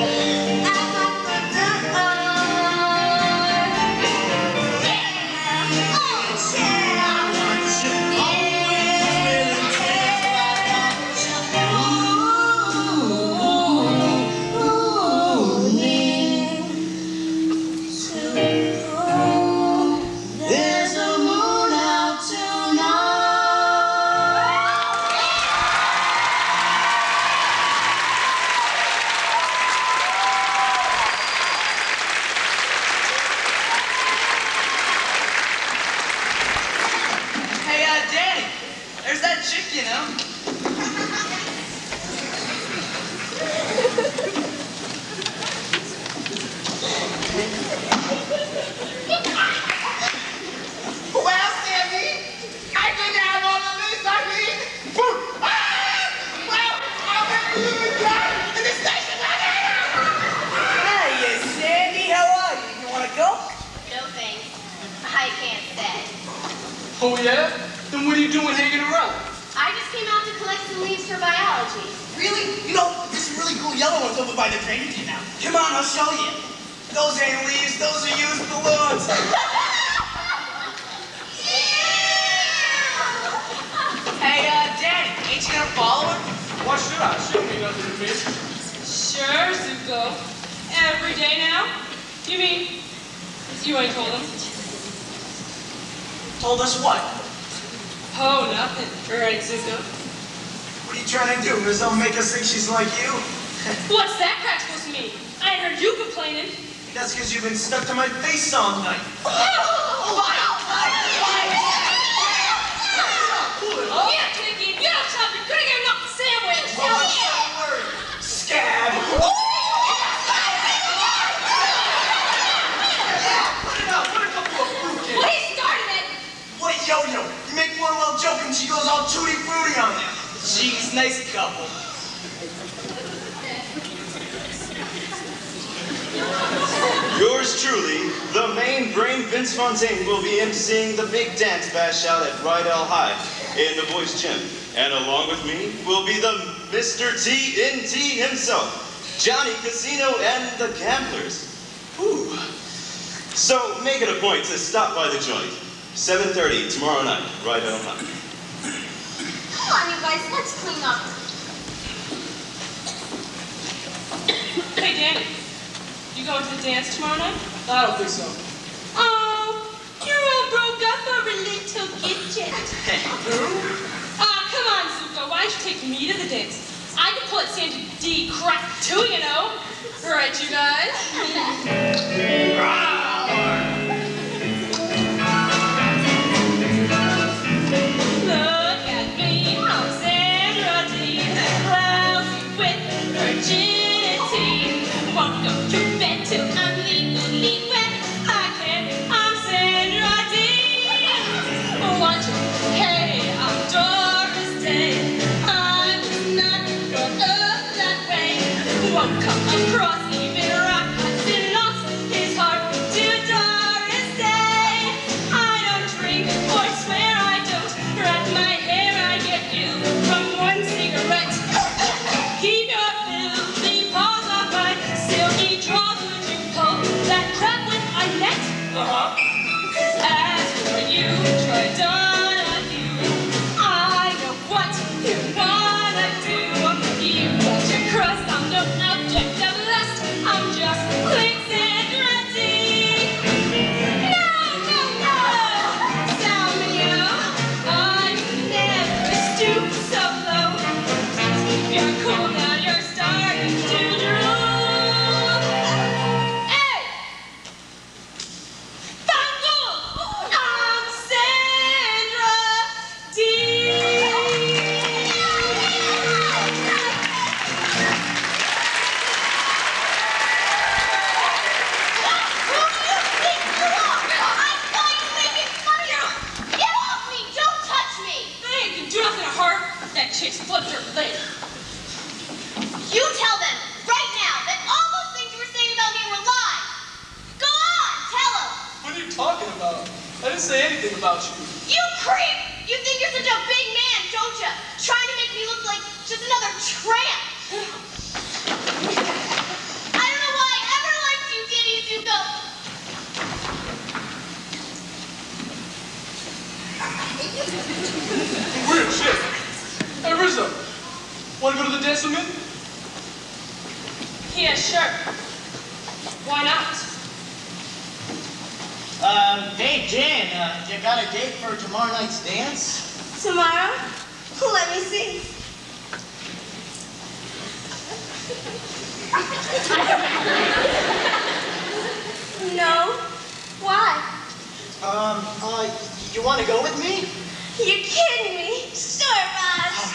There's a moon out tonight. Hey, uh, Danny, there's that chick, you know. Well, Sammy, I go down on the list, I mean, boom, ah! Well, I'll never leave again in the station wagon! Hey, Sandy, how are you? You want to go? No thanks. I can't stay. Oh, yeah? Then what are you doing hanging around? I just came out to collect some leaves for biology. Really? You know, there's some really cool yellow ones over by the drainage canal. Come on, I'll show you. Those ain't leaves, those are used balloons. Hey, uh, Danny, ain't you gonna follow her? Why should I? She don't mean nothing to me. Sure, Zuko. Every day now? You mean you ain't told him? Told us what? Oh, nothing. Right, Zuko. What are you trying to do? Rizzo make us think she's like you? What's that crack supposed to mean? I ain't heard you complaining. That's because you've been stuck to my face all night. Yeah, Tinky, get up top. You're gonna get a knuckle sandwich. Scab! Put it out, put a couple of fruit Well, he started it. What a yo-yo! You make one little joke and she goes all tutti-frutti on it. Jeez, nice couple. Yours truly, the main brain Vince Fontaine, will be emceeing the big dance bash out at Rydell High in the Boys Gym. And along with me will be the Mister T N T himself, Johnny Casino and the Gamblers. Whew. So make it a point to stop by the joint. seven thirty tomorrow night, Rydell High. Come on, you guys, let's clean up. Hey, Danny. You going to the dance tomorrow night? I don't think so. Oh, you're all broke up over little Gidget. Ah, come on, Zuko. Why don't you take me to the dance? I can pull at Sandy D crap too, you know. Right, you guys? Look at me, I'm Sandra D. Lousy with virginity. Won't go to bed till I'm legally wet. I can't, I'm Sandra D. Want you? Hey, I'm Doris Day. I was not brought up that way. Won't come across. Uh-huh. As for you, Troy Donahue, I know what you wanna do. You got your crust, I'm no object of lust. I'm just quick and ready. No, no, no, Samuel, I never stoop so low. You're cool now, you're starting to drool. Hey! Bungle! I'm Sandra Dee. Get off me! Don't touch me! Hey, you can do nothing to her. That chick's flipped her lid. You tell them right now that all those things you were saying about me were lies. Go on, tell them. What are you talking about? I didn't say anything about you. You creep! You think you're such a big man, don't you? Trying to make me look like just another tramp. I don't know why I ever liked you, Danny Zuko. Weird shit. Hey, Rizzo. Want to go to the dance with me? Yeah, sure. Why not? Um, hey, Jan, uh, you got a date for tomorrow night's dance? Tomorrow? Let me see. No. Why? Um, uh, you want to go with me? You're kidding me. Sure, Roz.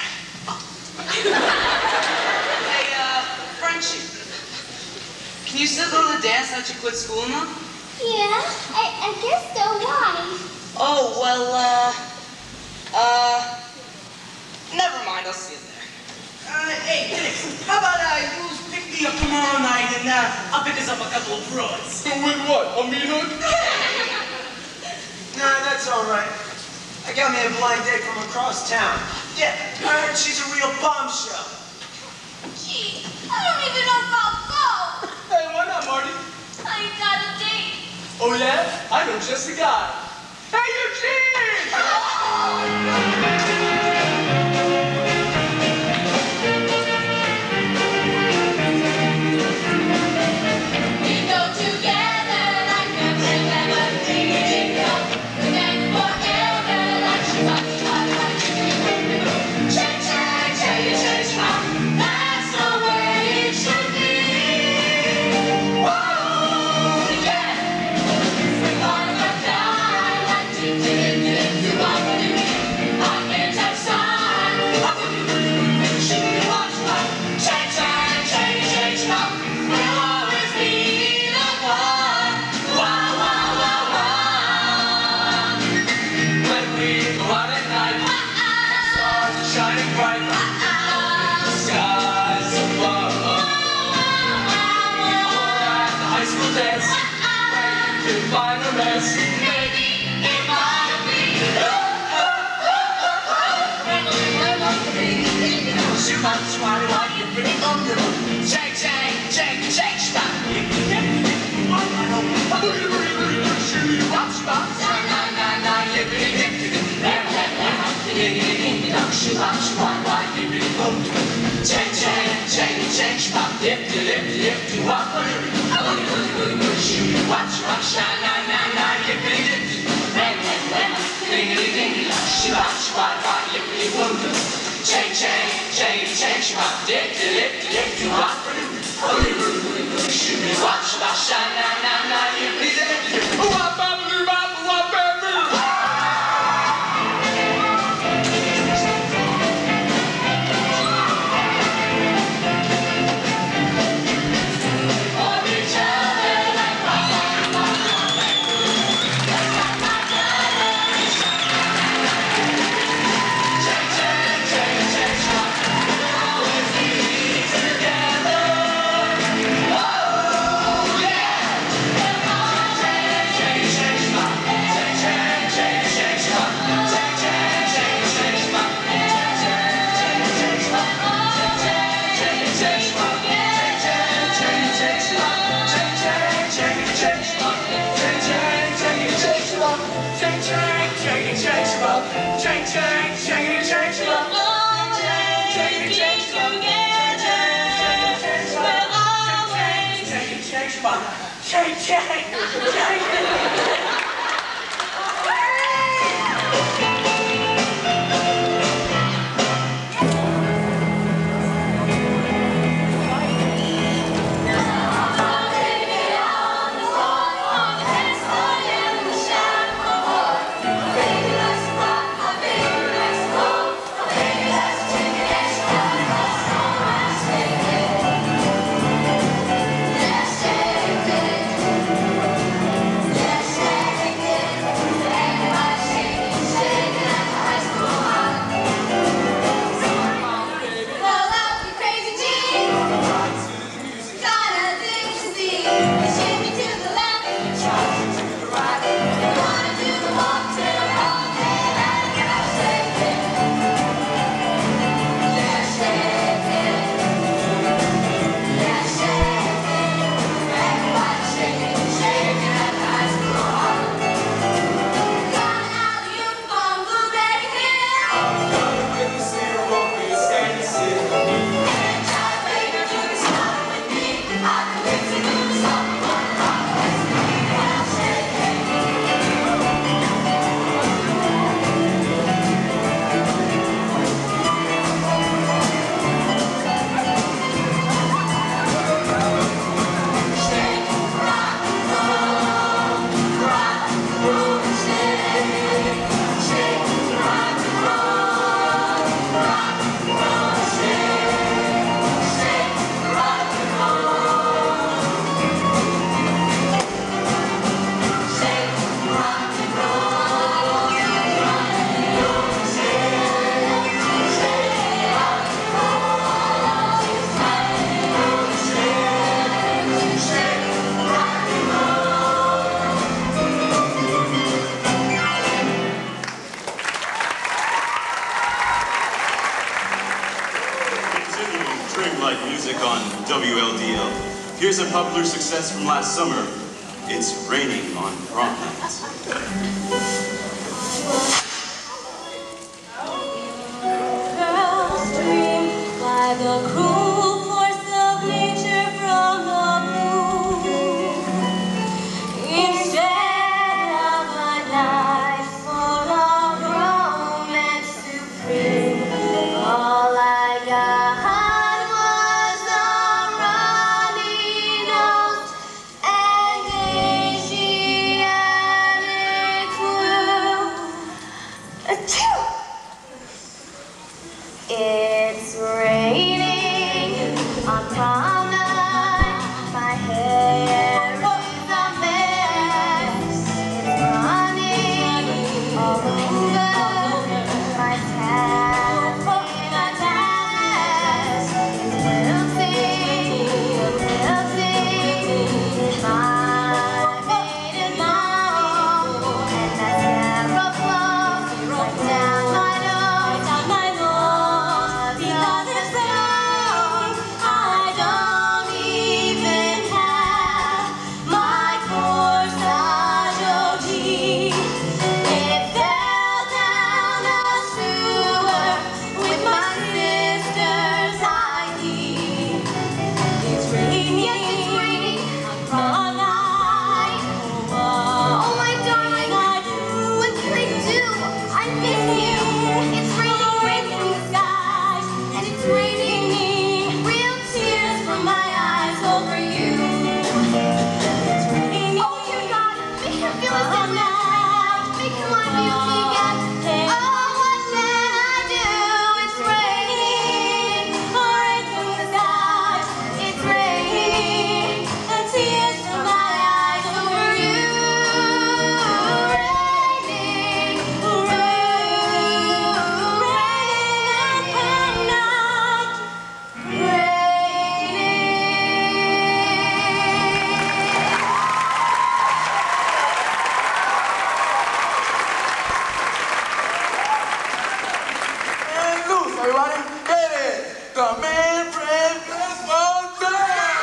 Hey, uh, Frenchie. Can you still go to the dance now that you quit school now? Yeah, I, I guess so. Why? Oh, well, uh, uh, never mind. I'll see you there. Uh, hey, Dennis, how about, uh, you pick me up tomorrow night and, uh, I'll pick us up a couple of broads. With what? A meat hook? Nah, that's all right. I got me a blind date from across town. Yeah, I heard she's a real bombshell. Gee, I don't even know if I'll go. Hey, why not, Marty? I got a date. Oh, yeah? I know just the guy. Hey, Eugene! We go together like never, never did. We dance forever like she was, like she Change, change, change, change, how? That's the way it should be. Whoa, yeah. We wanna die like did, did, did, you want to be. I can't have sign. I wouldn't really she watch my change, change, change, change, how? We'll always be the one. Wow, wow, wow, wow. When we go out at night, stars are shining bright, the skies above. Or at the high school dance, where you can find romance. Maybe it might be. Shoot my swine like you're pretty under. Shake, shake, shake, shake, stop. Watch, watch, na na na na, yippity yippity, lam lam lam, ding ding ding dong, shoo bop shoo wah wah, yippity boom. Chang chang chang chang, shoo dip dip dip, doo wah wah, woody woody woody woody, shoo watch watch, na na na na, yippity yippity, lam lam lam, ding ding ding dong, shoo bop shoo wah wah, yippity boom. Chang chang chang chang, shoo dip dip dip, doo wah woody woody woody woody, shoo watch watch, na na na na, yippity yippity, wah wah. Together. shake, Shabbat. Shake, shake, shake. W L D L. Here's a popular success from last summer. It's Raining on Prom Night. Girls dream by the cruel force of nature from the blue. Instead of a night full of romance supreme, all I got was a runny nose and Asiatic flu. Achoo! It's raining on prom night. My hair is a mess. It's running all over my taffy and a dress. It's wilting, wilting. My maiden mom and mascara flows right down my nose, down my nose. Because it's brown, I don't even have my corsage O G. It fell down the sewer with my sister's I D. It's raining, yes, it's raining on prom night. Oh, my darling, I do. What can I do? I miss you. It's raining, rain from the skies, and it's raining real tears from my eyes over you. It's raining. Oh, you got it. Make him feel his own now. Make him want you again. Oh, what can I do? It's raining, rain from the skies. It's raining, and tears from my eyes over you. Raining, raining, raining on prom night. Raining. And loose, everybody. It is the Man Brand Festival.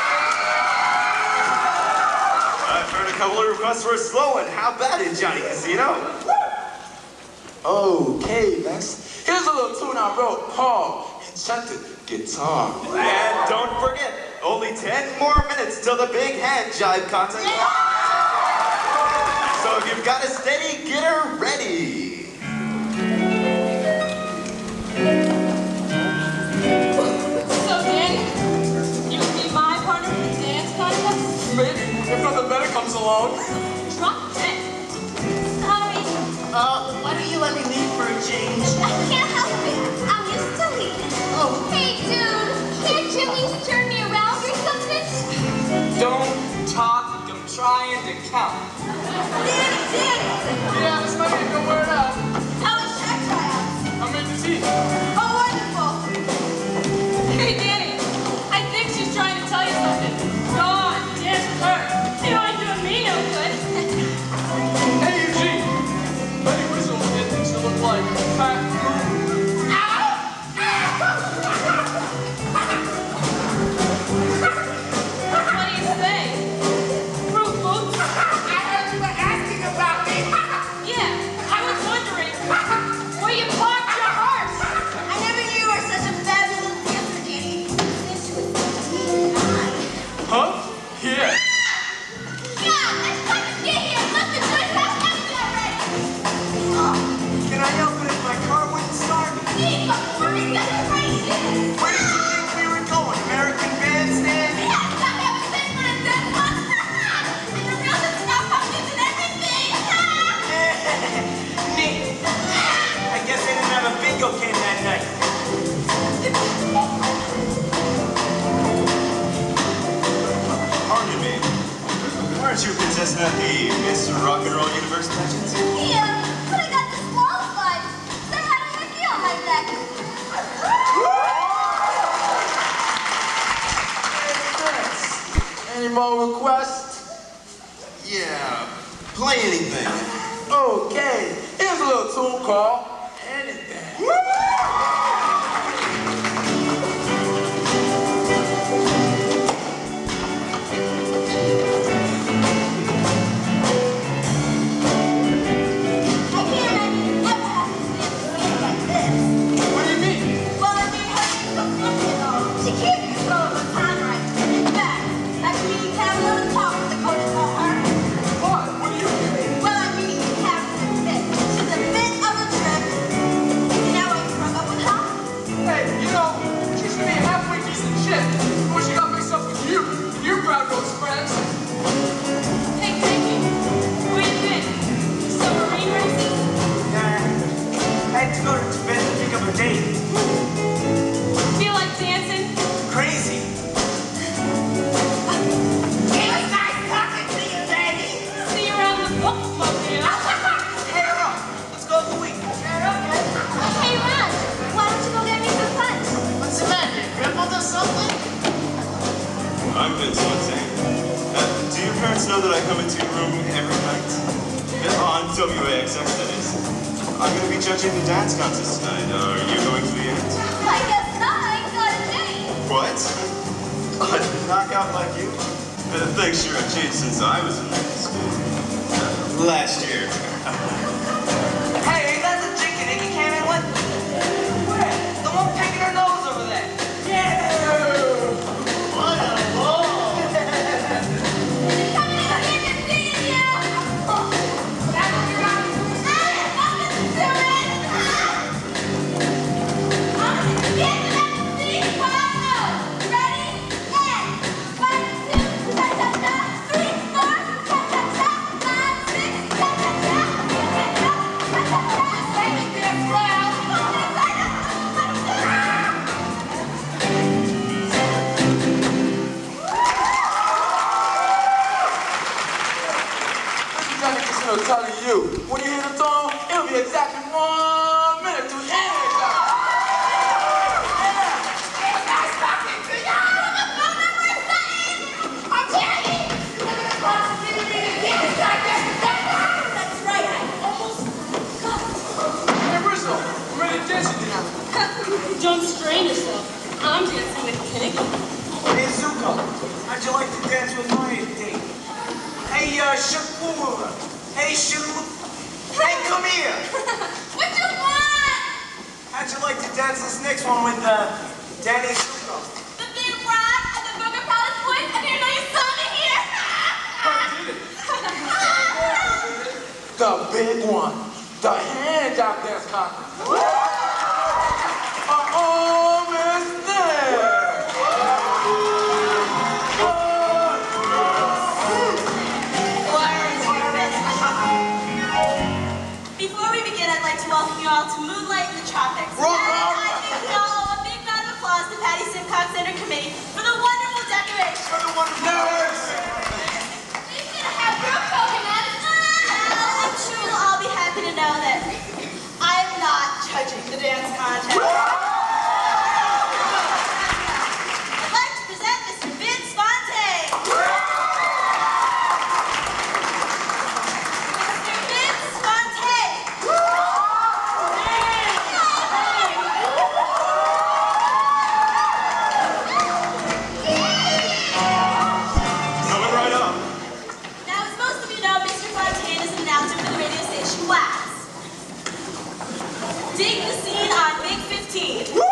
I've heard a couple of requests for a slow one. How about it, Johnny Casino? Okay, Vince. Here's a little tune I wrote called Enchanted Guitar. And don't forget, Only ten more minutes till the big hand jive contest. So if you've got a steady getter ready. So, Dan, you would be my partner for the dance contest? Maybe, if nothing better comes along. Drop it. Sorry. Uh, why don't you let me leave for a change? I can't help it. I'm used to leaving. Oh. Hey, dude. Can't you at least turn me around or something? Don't talk, I'm trying to count. Danny, Danny! Yeah, this might be a good word out. How was track tryouts? I made the team. Oh, wonderful! Hey, Danny, I think she's trying to tell you something. Go on, dance with her. You ain't doing me no good. Hey, Eugene. Betty Whistle did things to look like Pat Moon. What do you say? Fruit Boots? I heard you were asking about me. Yeah, I was wondering where you parked your horse. I never knew you were such a fabulous dancer, Danny. Since you were fifteen, nine. Huh? Yeah. God, it's time to get here. Let the joint have exit already. Can I help it if my car wouldn't start? Nico, hurry, get it right here. Where did you think we were going? American Bandstand? Yeah, stop having sex when it's done once. And the real is stop pumpkins and everything. Neat. I guess they didn't have a bingo game that night. Pardon me. Weren't you a contestant at the Miss Rock and Roll Universe pageant? Yeah, but I got disqualified. So I had a hickey on my neck. Any more requests? Yeah. Play anything. Okay, here's a little tune called Anything. I can't imagine ever having to dance a dance like this. What do you mean? Well, I mean, her name's so functional. She can't control her time right. In fact, that means have a little talk with the coach for her. What? What do you mean? Well, I mean, have a fit. She's a bit of a trip. You know, I broke up with her. Hey, you know, she should be a halfway decent chick before she got mixed up with you. You grab those friends. Hey, Frankie, where you been? Submarine races? Nah, I had to go to Tibet to pick up a date. Feel like dancing? Crazy. It was nice talking to you, baby. See you around the bookmobile. Hey, Rob, let's go to the week. Hey, Raj, why don't you go get me some punch? What's the matter? You crippled or something? I'm Vince Fontaine. Uh, do your parents know that I come into your room every night? Uh, on W A X X, that is. I'm going to be judging the dance contest tonight. Are you going to be in it? I guess not. I ain't got a date. What? A knockout like you? Uh, things sure have changed since I was in middle school. Uh, last year. Hey, ain't that the chick that Nicky came in with? Where? The one picking her nose over there. Yeah! What a ball! Come in here and see you. Oh, that's right. Hey, welcome to it. I'm gonna get to that big photo. Ready? And one, two, ta ta ta, three, four, ta ta ta, five, six, ta ta ta, ta ta ta, ta ta ta. Baby, dance loud. Oh, yes, I know. This is Johnny Casino telling you, when you hear the song, it'll be exactly one minute to end. That's right, I almost forgot. Hey, Rizzo, I'm ready to dance with you now. Don't strain yourself. I'm dancing with Kenny. Hey, Zuko, how'd you like to dance with my date? Hey, uh, Shakura. Hey, Shakura. Hey, come here. What you want? How'd you like to dance this next one with, uh, Danny Zuko? The big rock and the booger pop big one, the hand-out dance contest. Are almost there. Before we begin, I'd like to welcome you all to Moonlight in the Tropics. Roll, And roll, I think we all owe a big round of applause to Patty Simcox and her committee for the wonderful decoration. For the wonderful nerds. He's gonna have group coconuts. Well, I'm sure you'll all be happy to know that I am not judging the dance contest. I'd like to present Mister Vince Fontaine. Mister Vince Fontaine. Coming right up. Now, as most of you know, Mister Fontaine is an announcer for the radio station Wax. Dig the scene on Big fifteen. And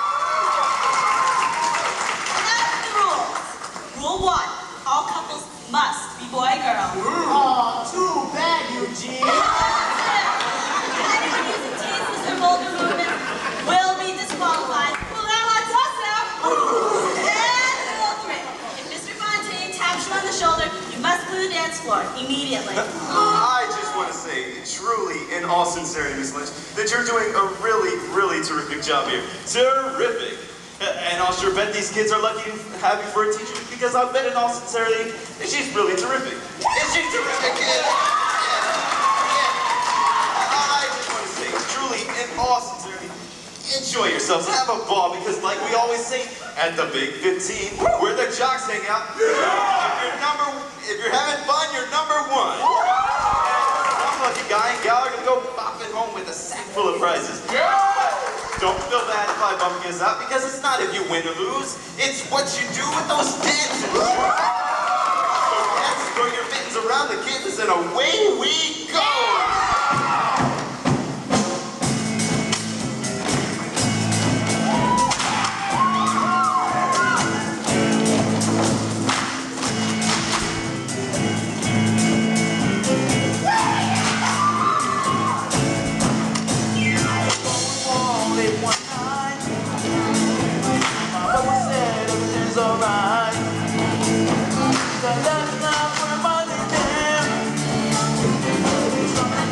now for the rules. Rule one, all couples must be boy-girl. Oh, too bad, Eugene. Anyone using tasteless or vulgar movements will be disqualified. Well, now let's us now. And rule three, if Mister Fontaine taps you on the shoulder, you must leave the dance floor immediately. I just want to say, truly, in all sincerity, Miss Lynch, that you're doing a really, really terrific job here. Terrific. And I'll sure bet these kids are lucky to have you for a teacher, because I'll bet in all sincerity that she's really terrific. Is she terrific, kid? Yeah. Yeah. I just want to say, truly, in all sincerity, enjoy yourselves, have a ball, because like we always say, at the Big fifteen, where the jocks hang out, if you're number, if you're having fun, you're number one. Some lucky guy and gal are gonna go popping home with a sack full of prizes. Don't feel bad if I bump you out, because it's not if you win or lose, it's what you do with those dances. So yes, throw your mittens around the campus and away we go. Alright.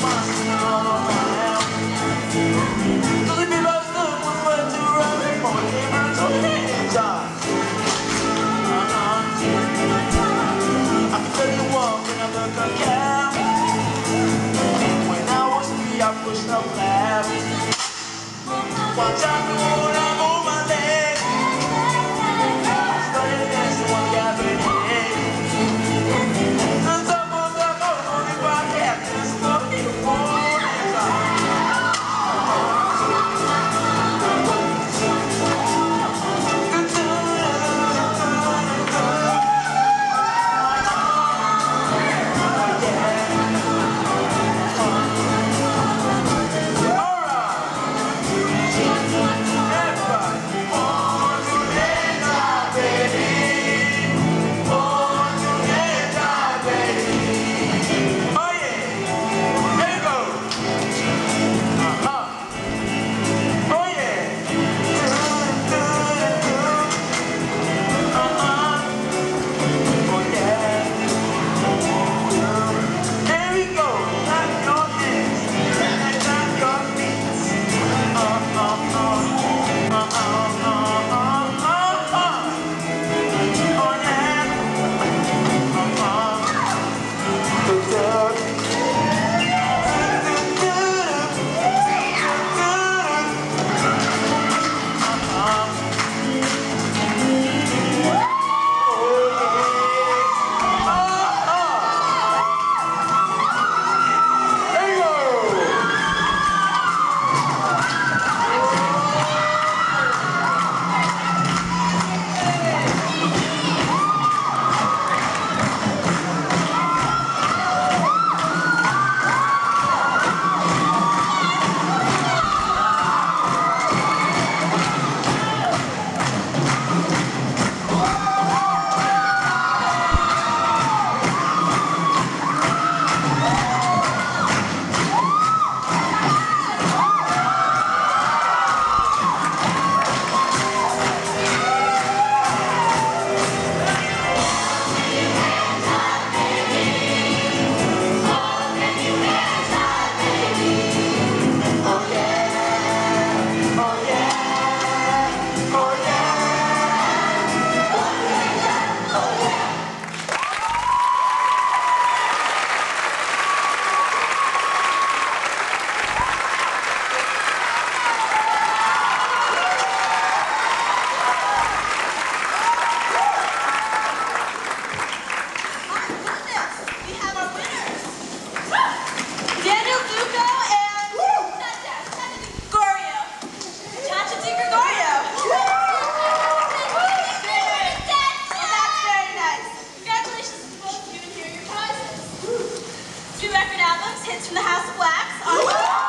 Two record albums, hits from the House of Wax. On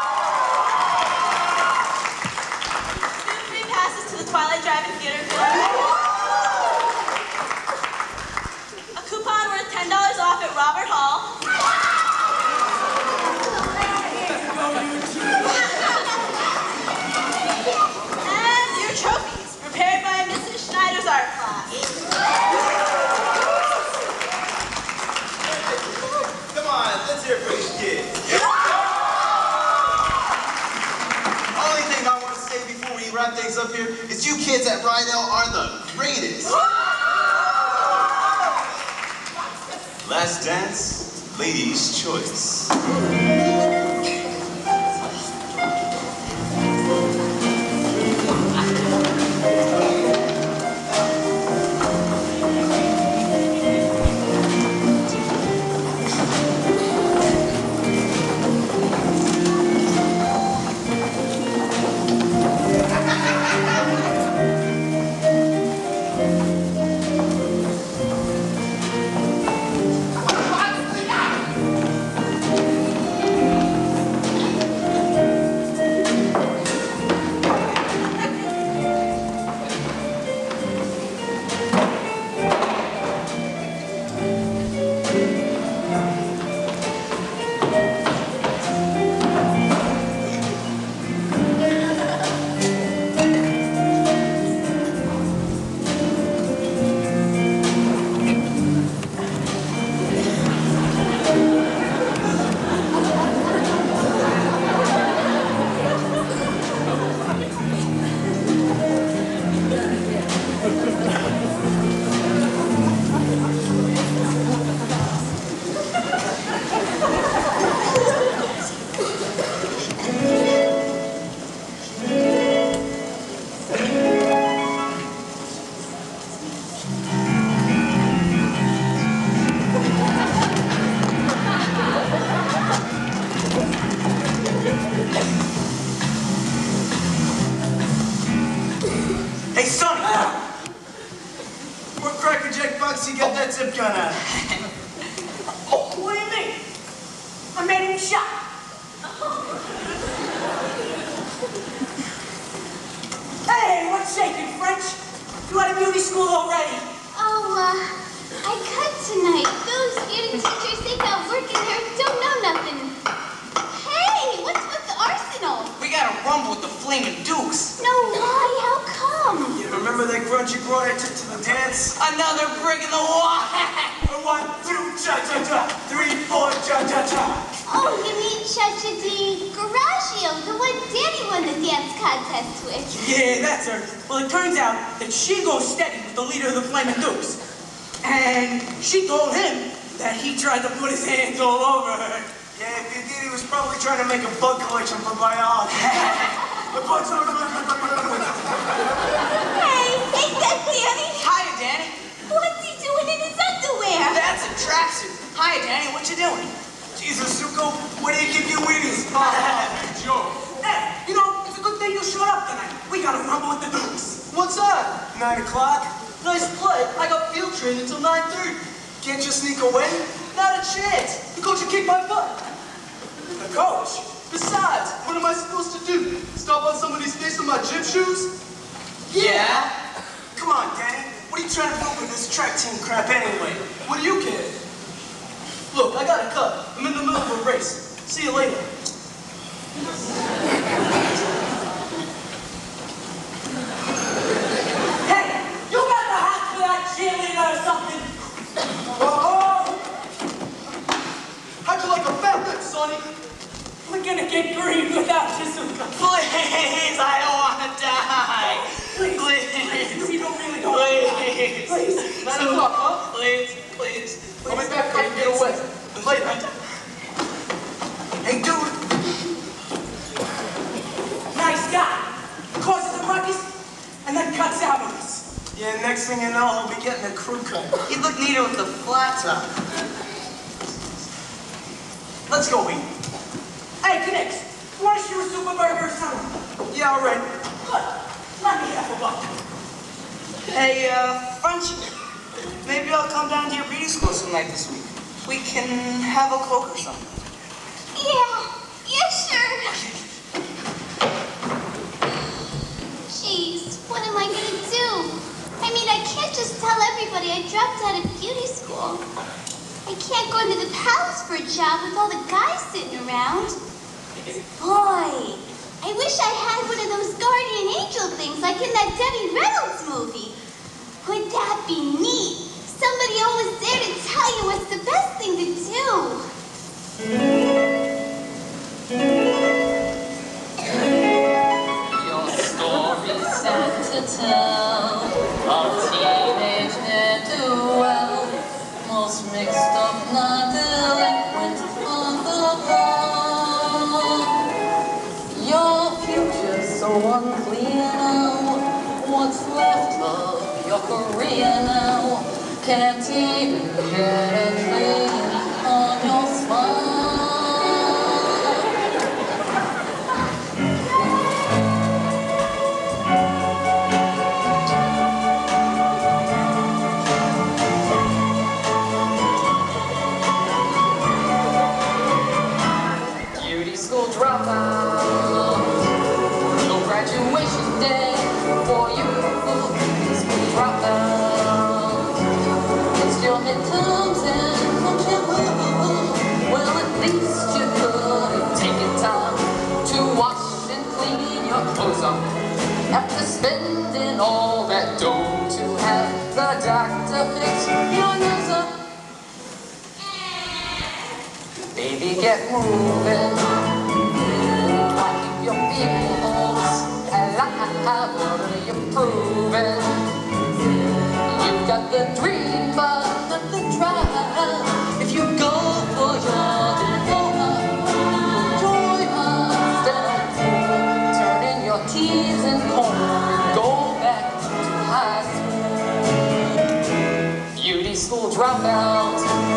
two free passes to the Twilight Drive-In Theater. A coupon worth ten dollars off at Robert Hall. And your trophies, prepared by Missus Schneider's art class. Come on, let's hear it for these kids. Only thing I want to say before we wrap things up here is you kids at Rydell are the greatest. Last dance, ladies' choice. Hey, Sonny! Where Cracker Jack Bucks you got that zip gun out? Oh, what do you mean? I made him shot. Hey, what's shaking, French? You out of beauty school already? Oh, uh, I cut tonight. Those beauty teachers think I'm working there don't know nothing. Hey, what's with the arsenal? We gotta rumble with the Flaming Dukes. No, why? How come? You remember that grungy broad I took to the dance? Another brick in the wall. One, two, cha-cha-cha. Three, four, cha-cha-cha. Oh, you mean Chacha Di Garagio, the one Danny won the dance contest with. Yeah, that's her. Well, it turns out that she goes steady with the leader of the Flaming Dukes. And she told him that he tried to put his hands all over her. Yeah, if you did, he was probably trying to make a bug collection for biology. The bugs are... Hey, ain't that Danny? Hiya, Danny. What's he doing in his underwear? That's a tracksuit. Hiya, Danny. What you doing? Jesus, Zuko, where do you keep your Wheaties? Joe. Hey, you know, it's a good thing you showed up tonight. We gotta rumble with the Dukes. What's up? Nine o'clock? Nice play. I got field training until nine thirty. Can't you sneak away? Not a chance. The coach will kick my butt. The coach? Besides, what am I supposed to do? Stomp on somebody's face with my gym shoes? Yeah? Come on, Danny. What are you trying to do with this track team crap anyway? What do you care? Look, I got a cut. I'm in the middle of a race. See you later. Hey, you got the hat for that cheerleader or something? Oh! How'd you like a fat lip, Sonny? We're gonna get green without Shizuka. Please, I don't want to die. Please, Please. We don't really don't want to die. Please. Please. Nine o'clock, huh? Please, please. I'll be back there and get away. Later. Hey, dude. Nice guy. Causes a ruckus and then cuts out on us. Yeah, next thing you know, he'll be getting a crew cut. You look neater with the flat top. Let's go eat. Hey, Knix, you want to shoot a super burger or something? Yeah, all right. Good. Let me have a buck. Hey, uh, French, maybe I'll come down to your beauty school some night this week. We can have a Coke or something. Yeah, yeah, sure. Jeez, what am I gonna do? I mean, I can't just tell everybody I dropped out of beauty school. I can't go into the palace for a job with all the guys sitting around. Boy, I wish I had one of those guardian angel things like in that Debbie Reynolds movie. Would that be neat? Somebody always there to tell you what's the best thing to do. Your story's sad to tell of teenage ne'er-do-well, most mixed up, not delinquent on the ball. Your future's so unclear now. What's left of your career now? Can't even get a thing on your smile. Beauty school dropout, no graduation day for you. Beauty school dropout, it's your midterms and don't you? Well, at least you could take your time to wash and clean your clothes up after spending all that dough to have the doctor fix your nose up. Baby, get moving. Keep your feelings alive. What are you proving? You've got the dream, but not the drive. If you go for your diploma, you'll join instead of turning your teeth and corn. Go back to high school. Beauty school dropout.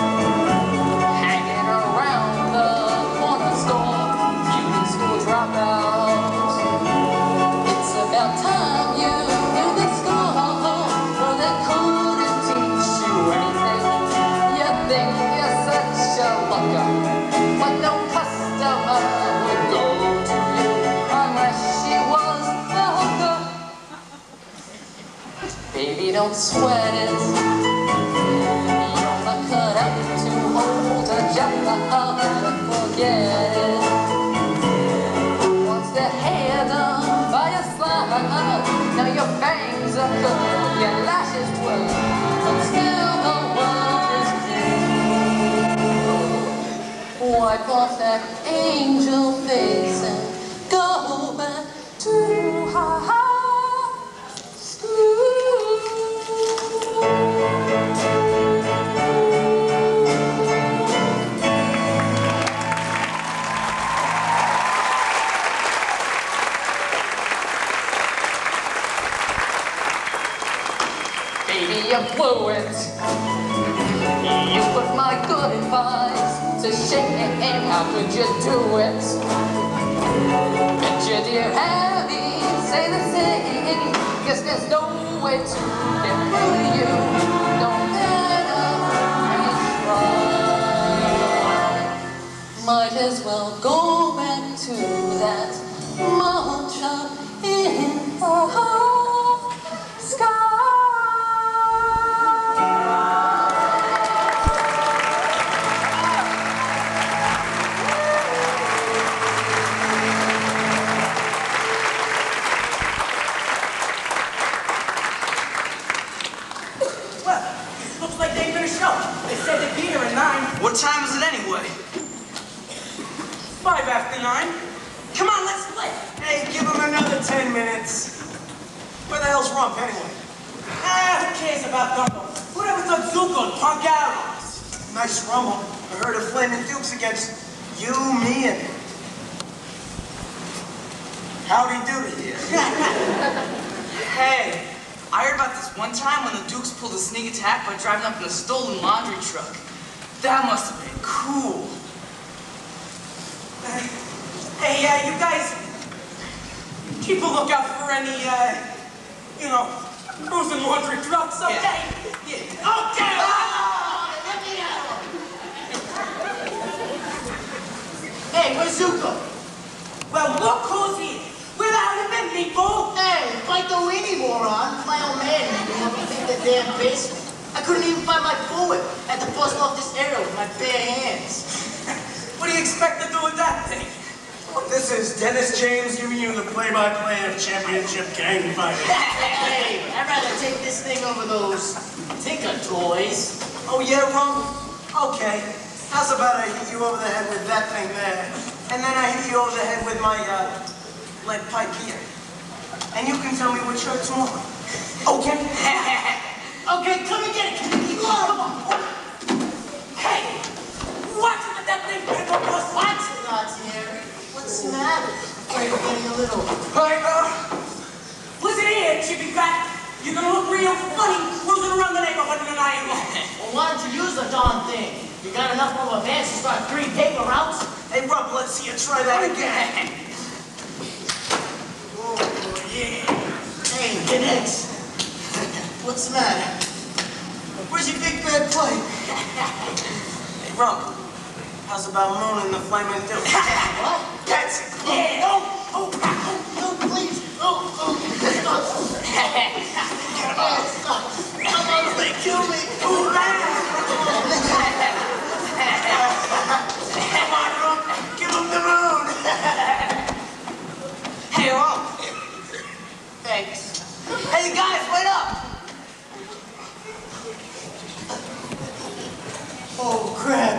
Baby, don't sweat it. You're not cut out to hold a job and forget it. Once the hair done by your slide, now your bangs are curled, your lashes twirl, but still the world is new. Wipe off that angel face and go back to high. Baby, you're fluent. You put my good advice to shame. How could you do it? Bet your dear Abby say the same. Guess there's no way to get through to you. No matter how you try. Might as well go back to that mall shop in the sky. What time is it anyway? Five after nine. Come on, let's play. Hey, give him another ten minutes. Where the hell's Rump anyway? Ah, who cares about Dumbo? Whatever's on Zuko, punk out. Nice rumble. I heard of Flaming Dukes against you, me, and... Howdy doody here. Hey, I heard about this one time when the Dukes pulled a sneak attack by driving up in a stolen laundry truck. That must have been cool. Hey, uh, you guys, keep a lookout for any, uh, you know, cruising laundry trucks, okay? Yeah. Yeah. Okay! Oh, let me out! Hey, where's Zuko? Well, look who's here. Where the hell you been, meatball? Hey, fight the weenie, moron. My old man didn't help me think the damn basement. I couldn't even find my bullet. Had to bust off this arrow with my bare hands. What do you expect to do with that thing? This is Dennis James giving you the play-by-play of championship gang fighting. Hey, I'd rather take this thing over those Tinker toys. Oh, yeah, Rum? Okay. How's about I hit you over the head with that thing there, and then I hit you over the head with my uh, lead pipe here. And you can tell me which hurts more. Okay? Okay, come and get it. Come on. Hey! What's with that thing, people? What's not here? What's the matter? Are you getting a little... Hey, uh, listen here, Chippy Fat. You're gonna look real funny cruising around the neighborhood in an iron law. Well, why don't you use the darn thing? You got enough of a man to start three paper routes? Hey, Rob, let's see you try that again. Oh, yeah. Hey, Canucks. What's the matter? Where's your big bad plate? Hey, Rump, how's about mooning the flaming dude? What? That's it. Yeah. Oh, oh, oh, no, please. Oh, oh. Get him out. Come on, they kill me. Oh, man. Come on, Rump. Give him the moon. Hey, Rump. Thanks. Hey, guys, wait up. Oh, crap.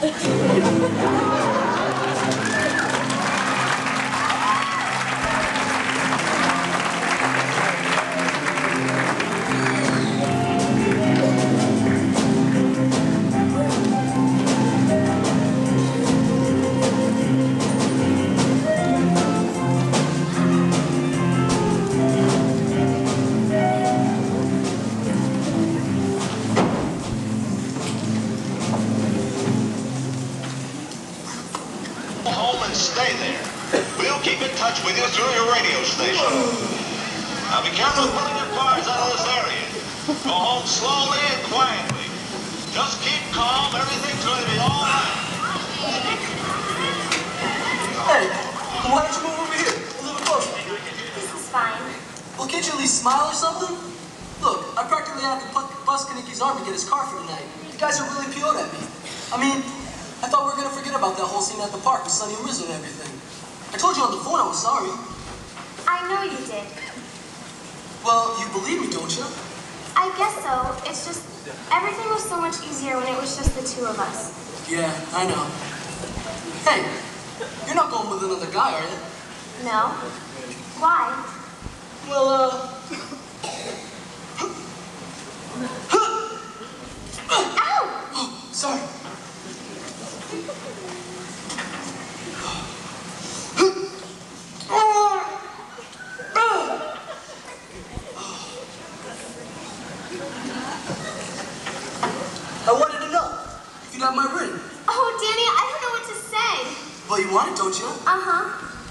Stay there. We'll keep in touch with you through your radio station. Now be careful pulling your cars out of this area. Go home slowly and quietly. Just keep calm. Everything's going to be all right. Hey, why don't you move over here? A little closer. This is fine. Well, can't you at least smile or something? Look, I practically had to bust Kanicki's arm to get his car for tonight. You guys are really P O'd at me. I mean, I thought we were going to forget about that whole scene at the park with Sonny and Rizzo and everything. I told you on the phone I was sorry. I know you did. Well, you believe me, don't you? I guess so. It's just, everything was so much easier when it was just the two of us. Yeah, I know. Hey, you're not going with another guy, are you? No. Why? Well, uh... Ow! Oh, sorry. I wanted to know if you'd have my ring. Oh, Danny, I don't know what to say. Well, you want it, don't you? Uh-huh.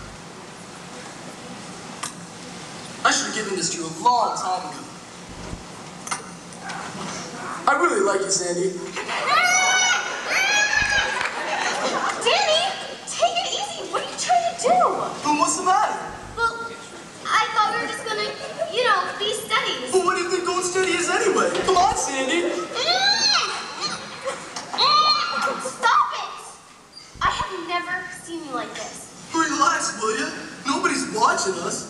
I should have given this to you a long time ago. I really like you, Sandy. Danny, take it easy. What are you trying to do? Well, what's the matter? Well, I thought we were just gonna, you know, be steady. Well, what do you think going steady is anyway? Come on, Sandy. Stop it! I have never seen you like this. Relax, will you? Nobody's watching us.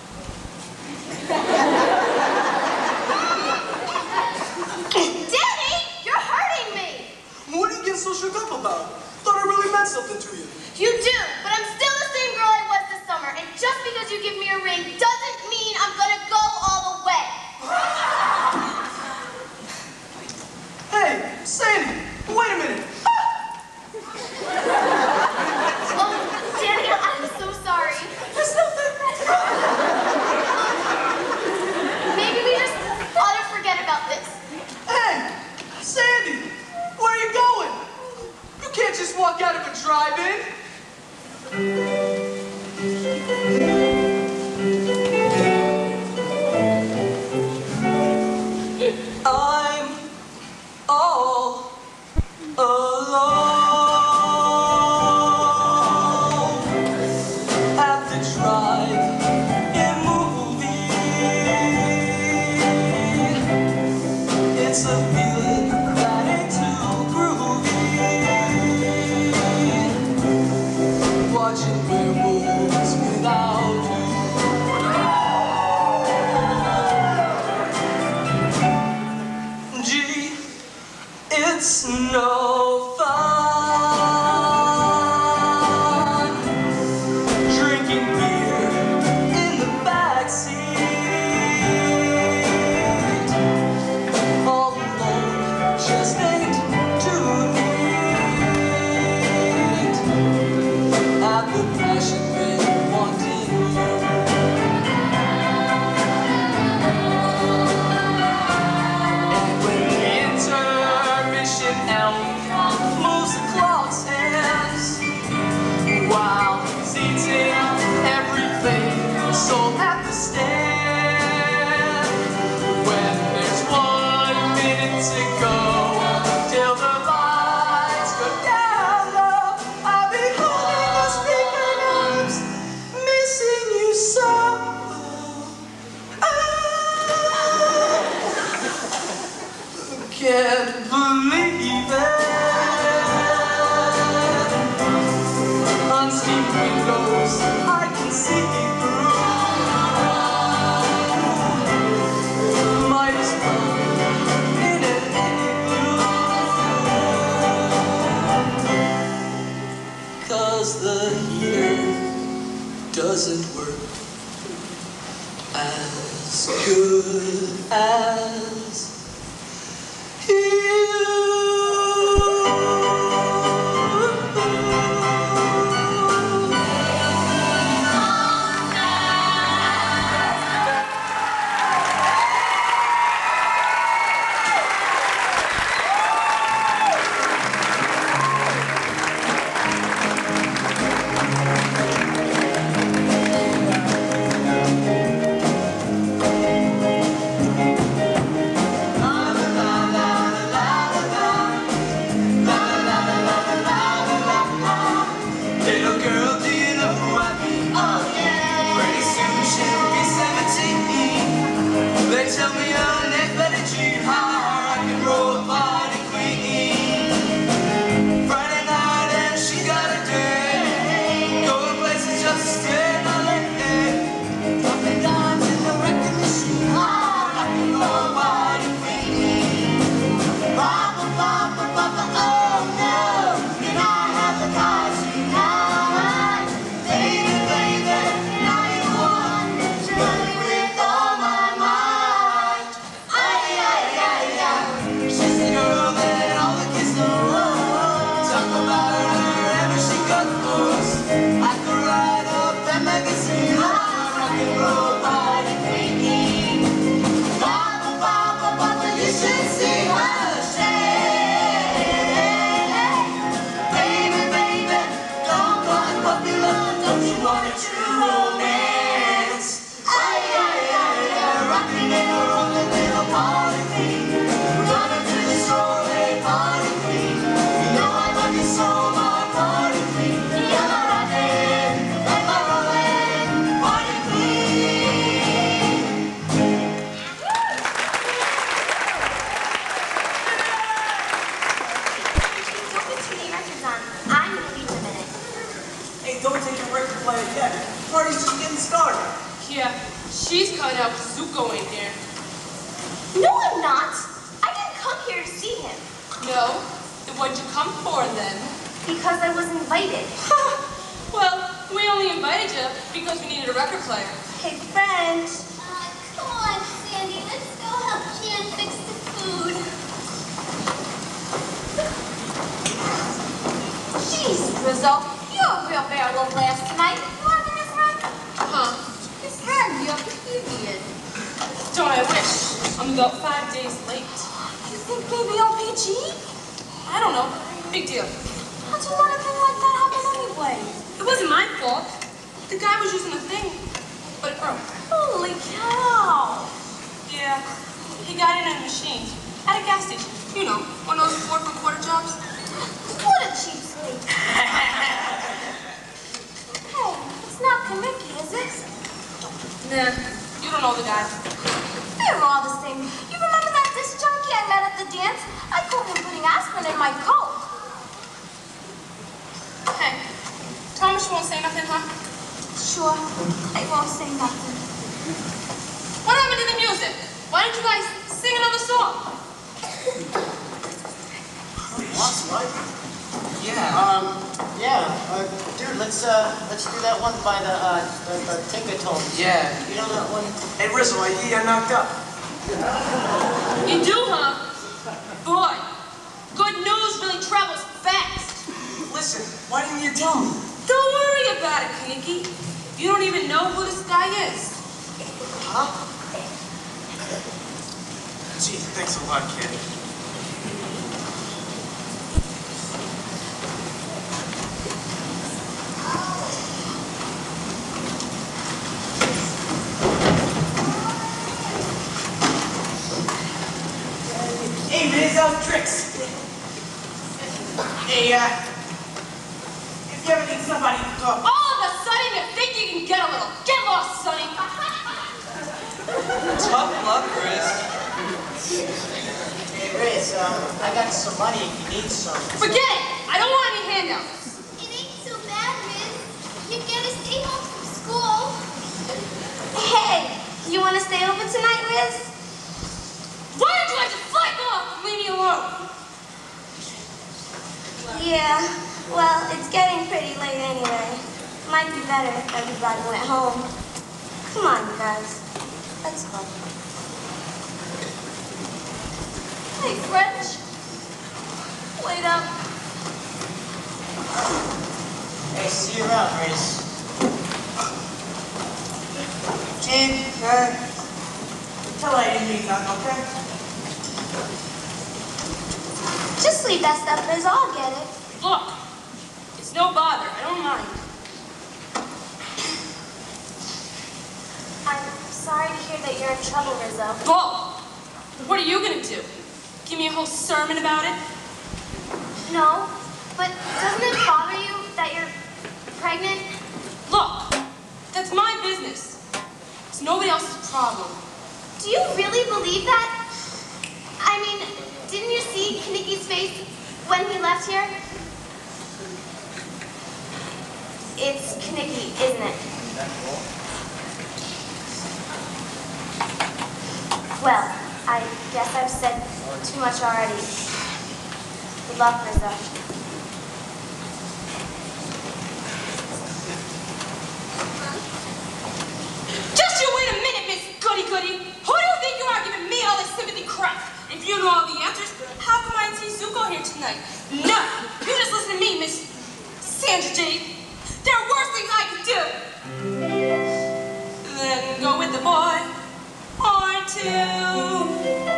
Danny, you're hurting me. What are you getting so shook up about? Thought I really meant something to you. You do, but I'm still the same girl I was this summer, and just because you give me a ring doesn't mean I'm gonna go all the way. Hey, Sandy, wait a minute. Oh, Danny, I'm so sorry. There's nothing. Maybe we just ought to forget about this. Hey, Sandy, where are you going? You can't just walk out of a drive-in. I'm all alone. deep windows I can see through. Might as well in an igloo. 'Cause the heater doesn't work as good as you. Little girl, do you know who I mean? Oh yeah. Pretty soon she'll be seventeen. They tell me her neck better dream how rock and roll party queen. Friday night and she got a day. Going places just to stay another day. Dropping dimes in the record machine. Rock and roll party queen. Papa, papa, papa, oh no. Can I have the car tonight? Baby, baby, now you want to run with all my might. Ay, ay, ay, ay. She's the girl that all the kids know. Talk about her wherever she goes. I could write up that magazine. Rock and roll party queen. Papa, papa, papa, you should see her shake. Baby, baby, don't go and popular. Don't you want a true romance? Ay, ay, ay, ay, rocking and rolling little party queen. Running to the strawberry party queen. You know I love you so, my party queen. You're my rocking and my rolling party queen. Put the T V records on. I need to reach a minute. Hey, don't take your record player yet. Party's just getting started. Yeah, she's coming out with Zuko in here. No, I'm not. I didn't come here to see him No? Then what'd you come for then? because I was invited. Well, we only invited you because we needed a record player. Hey, friend. Come on, Sandy, let's go help Jan fix the food. Jeez, Rizzo. You're a real barrel of laughs tonight. You want to this friend? Huh? His friend, you're period. Don't I wish? I'm about five days late. You think maybe I'll P G? I don't know. Big deal. How'd you let a thing like that happen anyway? It wasn't my fault. The guy was using the thing, but it broke. Holy cow. Yeah, he got in a machine at a gas station. You know, one of those four for quarter jobs. What a cheapskate. Hey, it's not Kamiki, is it? Nah, you don't know the guy. They're all the same. You remember that disc junkie I met at the dance? I caught him putting aspirin in my Coke. Hey, Thomas won't say nothing, huh? Sure, I won't say nothing. What happened to the music? Why didn't you guys sing another song? What's right? Yeah. Um, yeah, uh, dude, let's uh, let's do that one by the uh, the, the Tinkertones. Yeah. You know that one? Hey, Rizzo, I hear you knocked up. You do, huh? Boy, good news really travels fast. Listen, why didn't you tell me? Don't worry about it, Kaneki. You don't even know who this guy is. Huh? Gee, thanks a lot, kid. Hey, Rizzo, tricks. Hey, uh, if you ever need somebody to talk. All of a sudden, you think you can get a little. Get lost, Sonny. Tough luck, Chris. Hey, Riz, um, I got some money if you need some. Forget it. I don't want any handouts. It ain't so bad, Riz. Yeah, well, it's getting pretty late anyway. Might be better if everybody went home. Come on, you guys. Let's go. Hey, French. Wait up. Hey, see you around, Grace. Jim, Kurt, tell her I didn't mean nothing, okay? Just leave that stuff, Liz. I'll get it. Look, it's no bother. I don't mind. I'm sorry to hear that you're in trouble, Rizzo. Bull! What are you gonna do? Give me a whole sermon about it? No, but doesn't it bother you that you're pregnant? Look, that's my business. It's nobody else's problem. Do you really believe that? I mean, didn't you see Kanicki's face when he left here? It's Kanicki, isn't it? Well, I guess I've said too much already. Good luck, Rizzo. Just you wait a minute, Miss Goody Goody. Who do you think you are giving me all this sympathy crap? If you know all the answers, how come I didn't see Zuko here tonight? None. You just listen to me, Miss Sandra J. There are worse things I could do. Then go with the boy or two.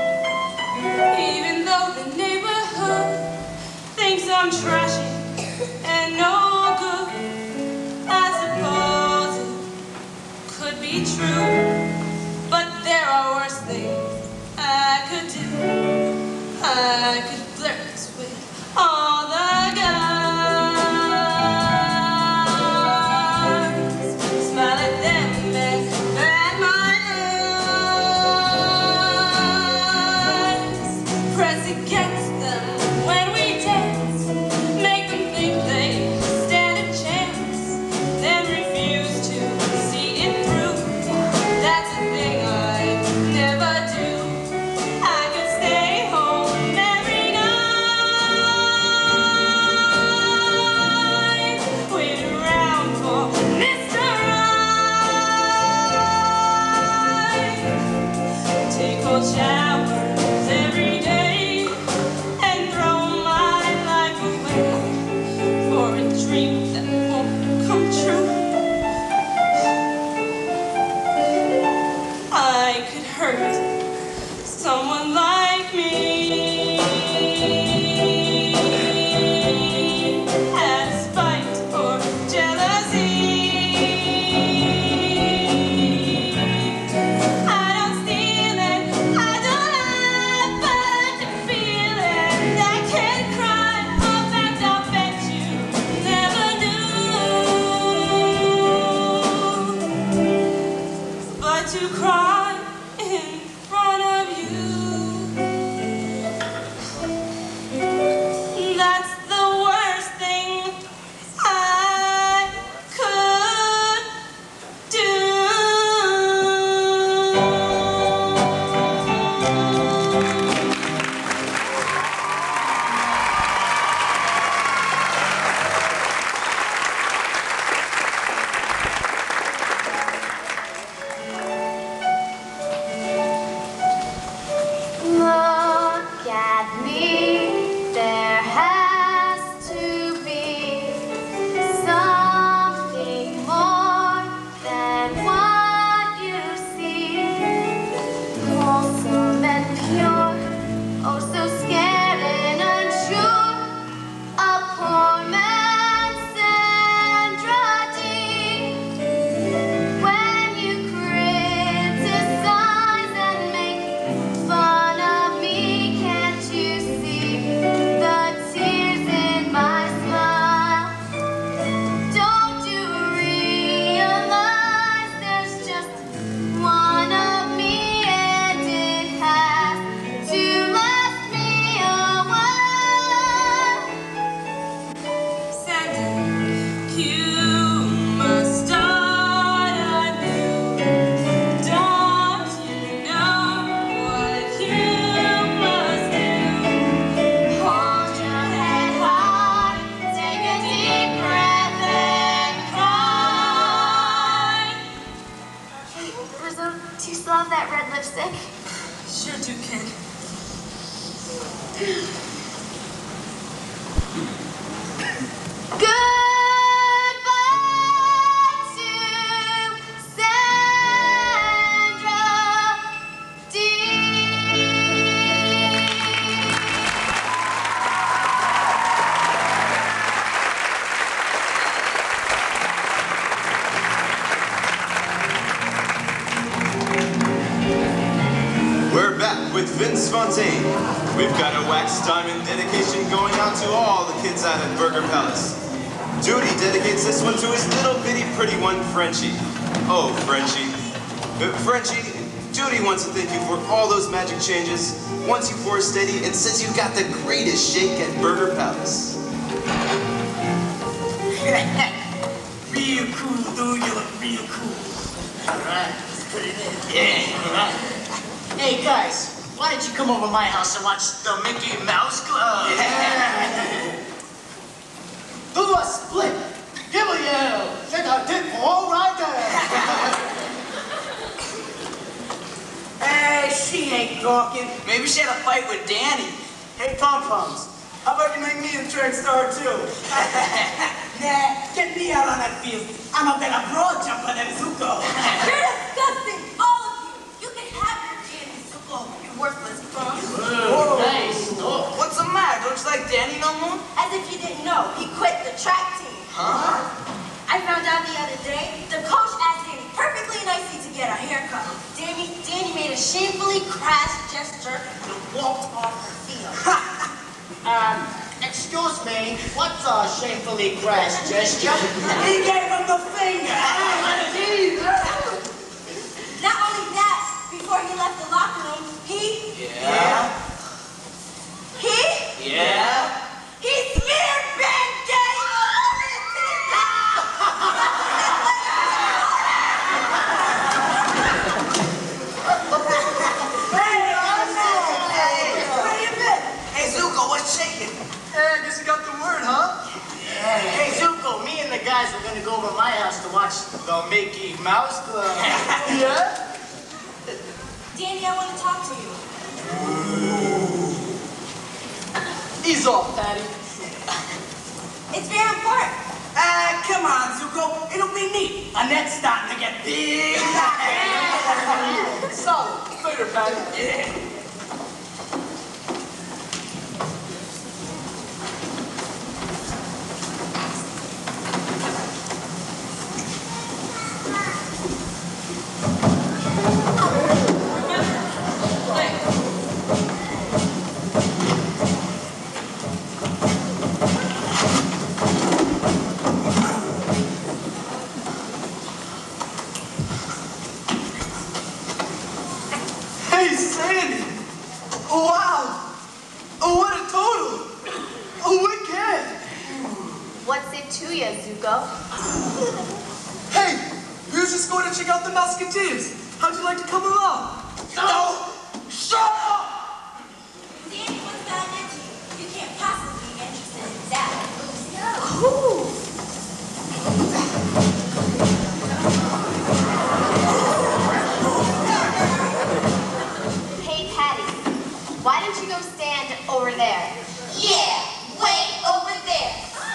Even though the neighborhood thinks I'm trashy and no good, I suppose it could be true. But there are worse things I could do. I could flirt with all the guys, smile at them and at my eyes, press against them when we dance, make them think they stand a chance, then refuse to see it through. That's a thing I never do. I could stay home every night, wait around for Mister Right, take cold showers every day, and throw my life away for a dream that won't come true. I could hurt someone like me, out of spite or jealousy. I don't steal it, I don't lie, but I can feel it. I can cry, I'll bet, I'll bet you never knew. Vince Fontaine. We've got a wax diamond dedication going out to all the kids out at Burger Palace. Judy dedicates this one to his little bitty pretty one, Frenchie. Oh, Frenchie. Uh, Frenchie, Judy wants to thank you for all those magic changes. Once you pour steady, and since you got the greatest shake at Burger Palace. Real cool, dude. You look real cool. Alright, let's put it in. Yeah, alright. Hey, guys, why don't you come over to my house and watch the Mickey Mouse Club? Yeah. Do a split. Give a yell. Take a dip all right there. Hey, she ain't gawking. Maybe she had a fight with Danny. Hey, pom-poms, how about you make me a track star too? Nah, get me out on that field. I'm a better broad jumper than Zuko. You're disgusting, all of you. You can have your Danny Zuko, you worthless bum. Whoa, nice. Oh. What's the matter? Don't you like Danny no more? As if you didn't know, he quit the track team. Huh? I found out the other day, the coach asked Danny perfectly nicely to get a haircut. Danny, Danny made a shamefully crass gesture and walked off the field. Um, excuse me, what's a shamefully crass gesture? He gave him the finger. Not only that, before he left the locker room, he... Yeah? He... Yeah? He smeared Ben Gay all over his Hey, where you been? Hey, Zuko, what's shaking? Hey, I guess you got the word, huh? Hey, Zuko, me and the guys are gonna go over to my house to watch the Mickey Mouse Club. Yeah? Danny, I want to talk to you. Ease off, Patty. It's very important. Ah, come on, Zuko. It'll be neat. Annette's starting to get big. Solid. Later, Patty. Yeah. Hey, Sandy! Wow! Oh, what a total! Oh, wicked! What's it to you, Zuko? Hey, we were just going to check out the Musketeers. How'd you like to come along? No! Shut up! Danny, what's that meant to you? You can't possibly be interested in that. Ooh. Hey, Patty, why don't you go stand over there? Yeah, way over there.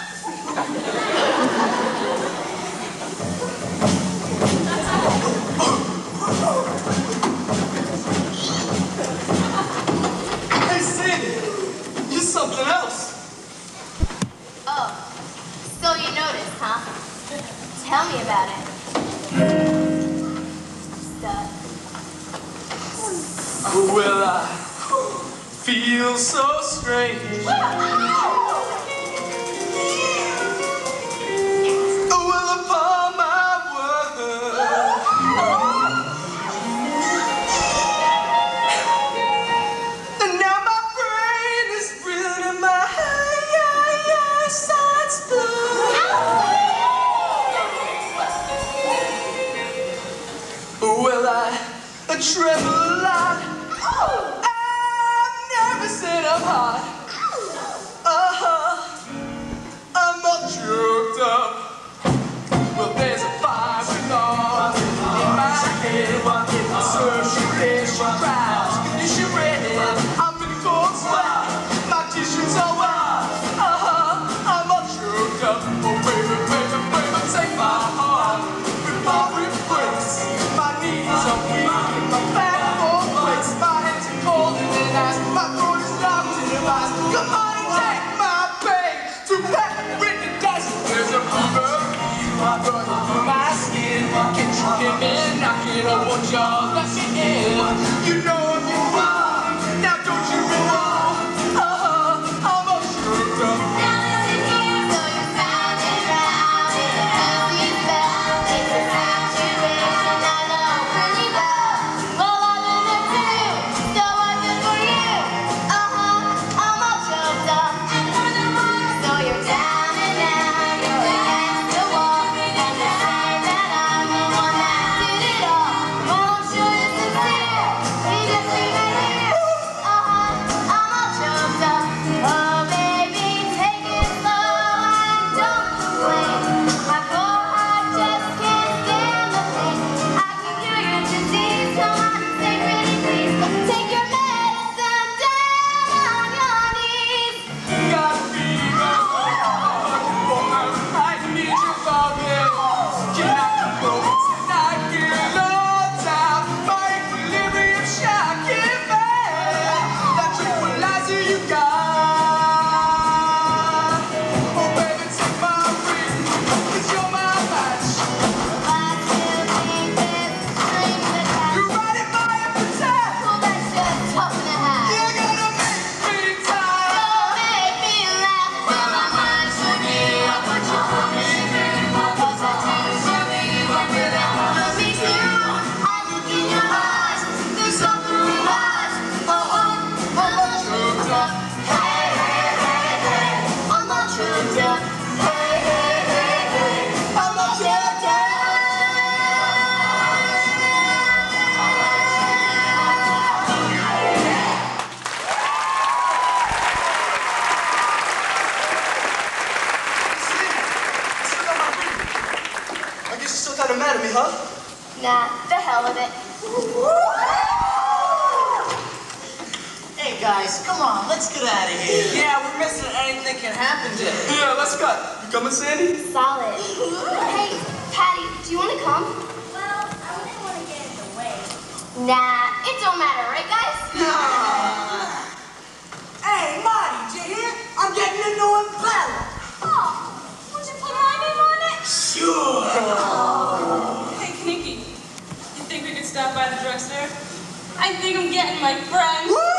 Hey, Sandy, you're something else. Oh, so you noticed, huh? Tell me about it. Stud. Well, I feel so strange. Well, upon my word. And now my brain is reeling and my sides blue. Well, I, I tremble a lot. I'm nervous and I'm hot. Uh-huh. I'm all choked up. Well, there's a fire alarm in my head. So she plays, she cries, and she ready. I'm in a cold sweat. My tissues are wet. Uh-huh. I'm all choked up. Oh, baby, baby, baby, take my heart. Before it breaks, my knees are weak, my back won't break. My hands are cold and then ice. My throat is locked in a vice. Come on and take my pain to pack with the dice. There's a fever running through my skin. Can't you hear me knocking? I want y'all let me in. You know if you want. Now don't kinda mad at me, huh? Nah, the hell with it. Hey guys, come on, let's get out of here. Yeah, we're missing anything can happen to it. Yeah, let's go. You coming, Sandy? Solid. Hey, Patty, do you want to come? Well, I wouldn't want to get in the way. Nah, it don't matter, right, guys? Hey, Marty, did you hear? I'm getting a new umbrella. Oh, would you put my name on it? Sure. Hey, Knicky, you think we could stop by the drugstore? I think I'm getting my friend. Woo!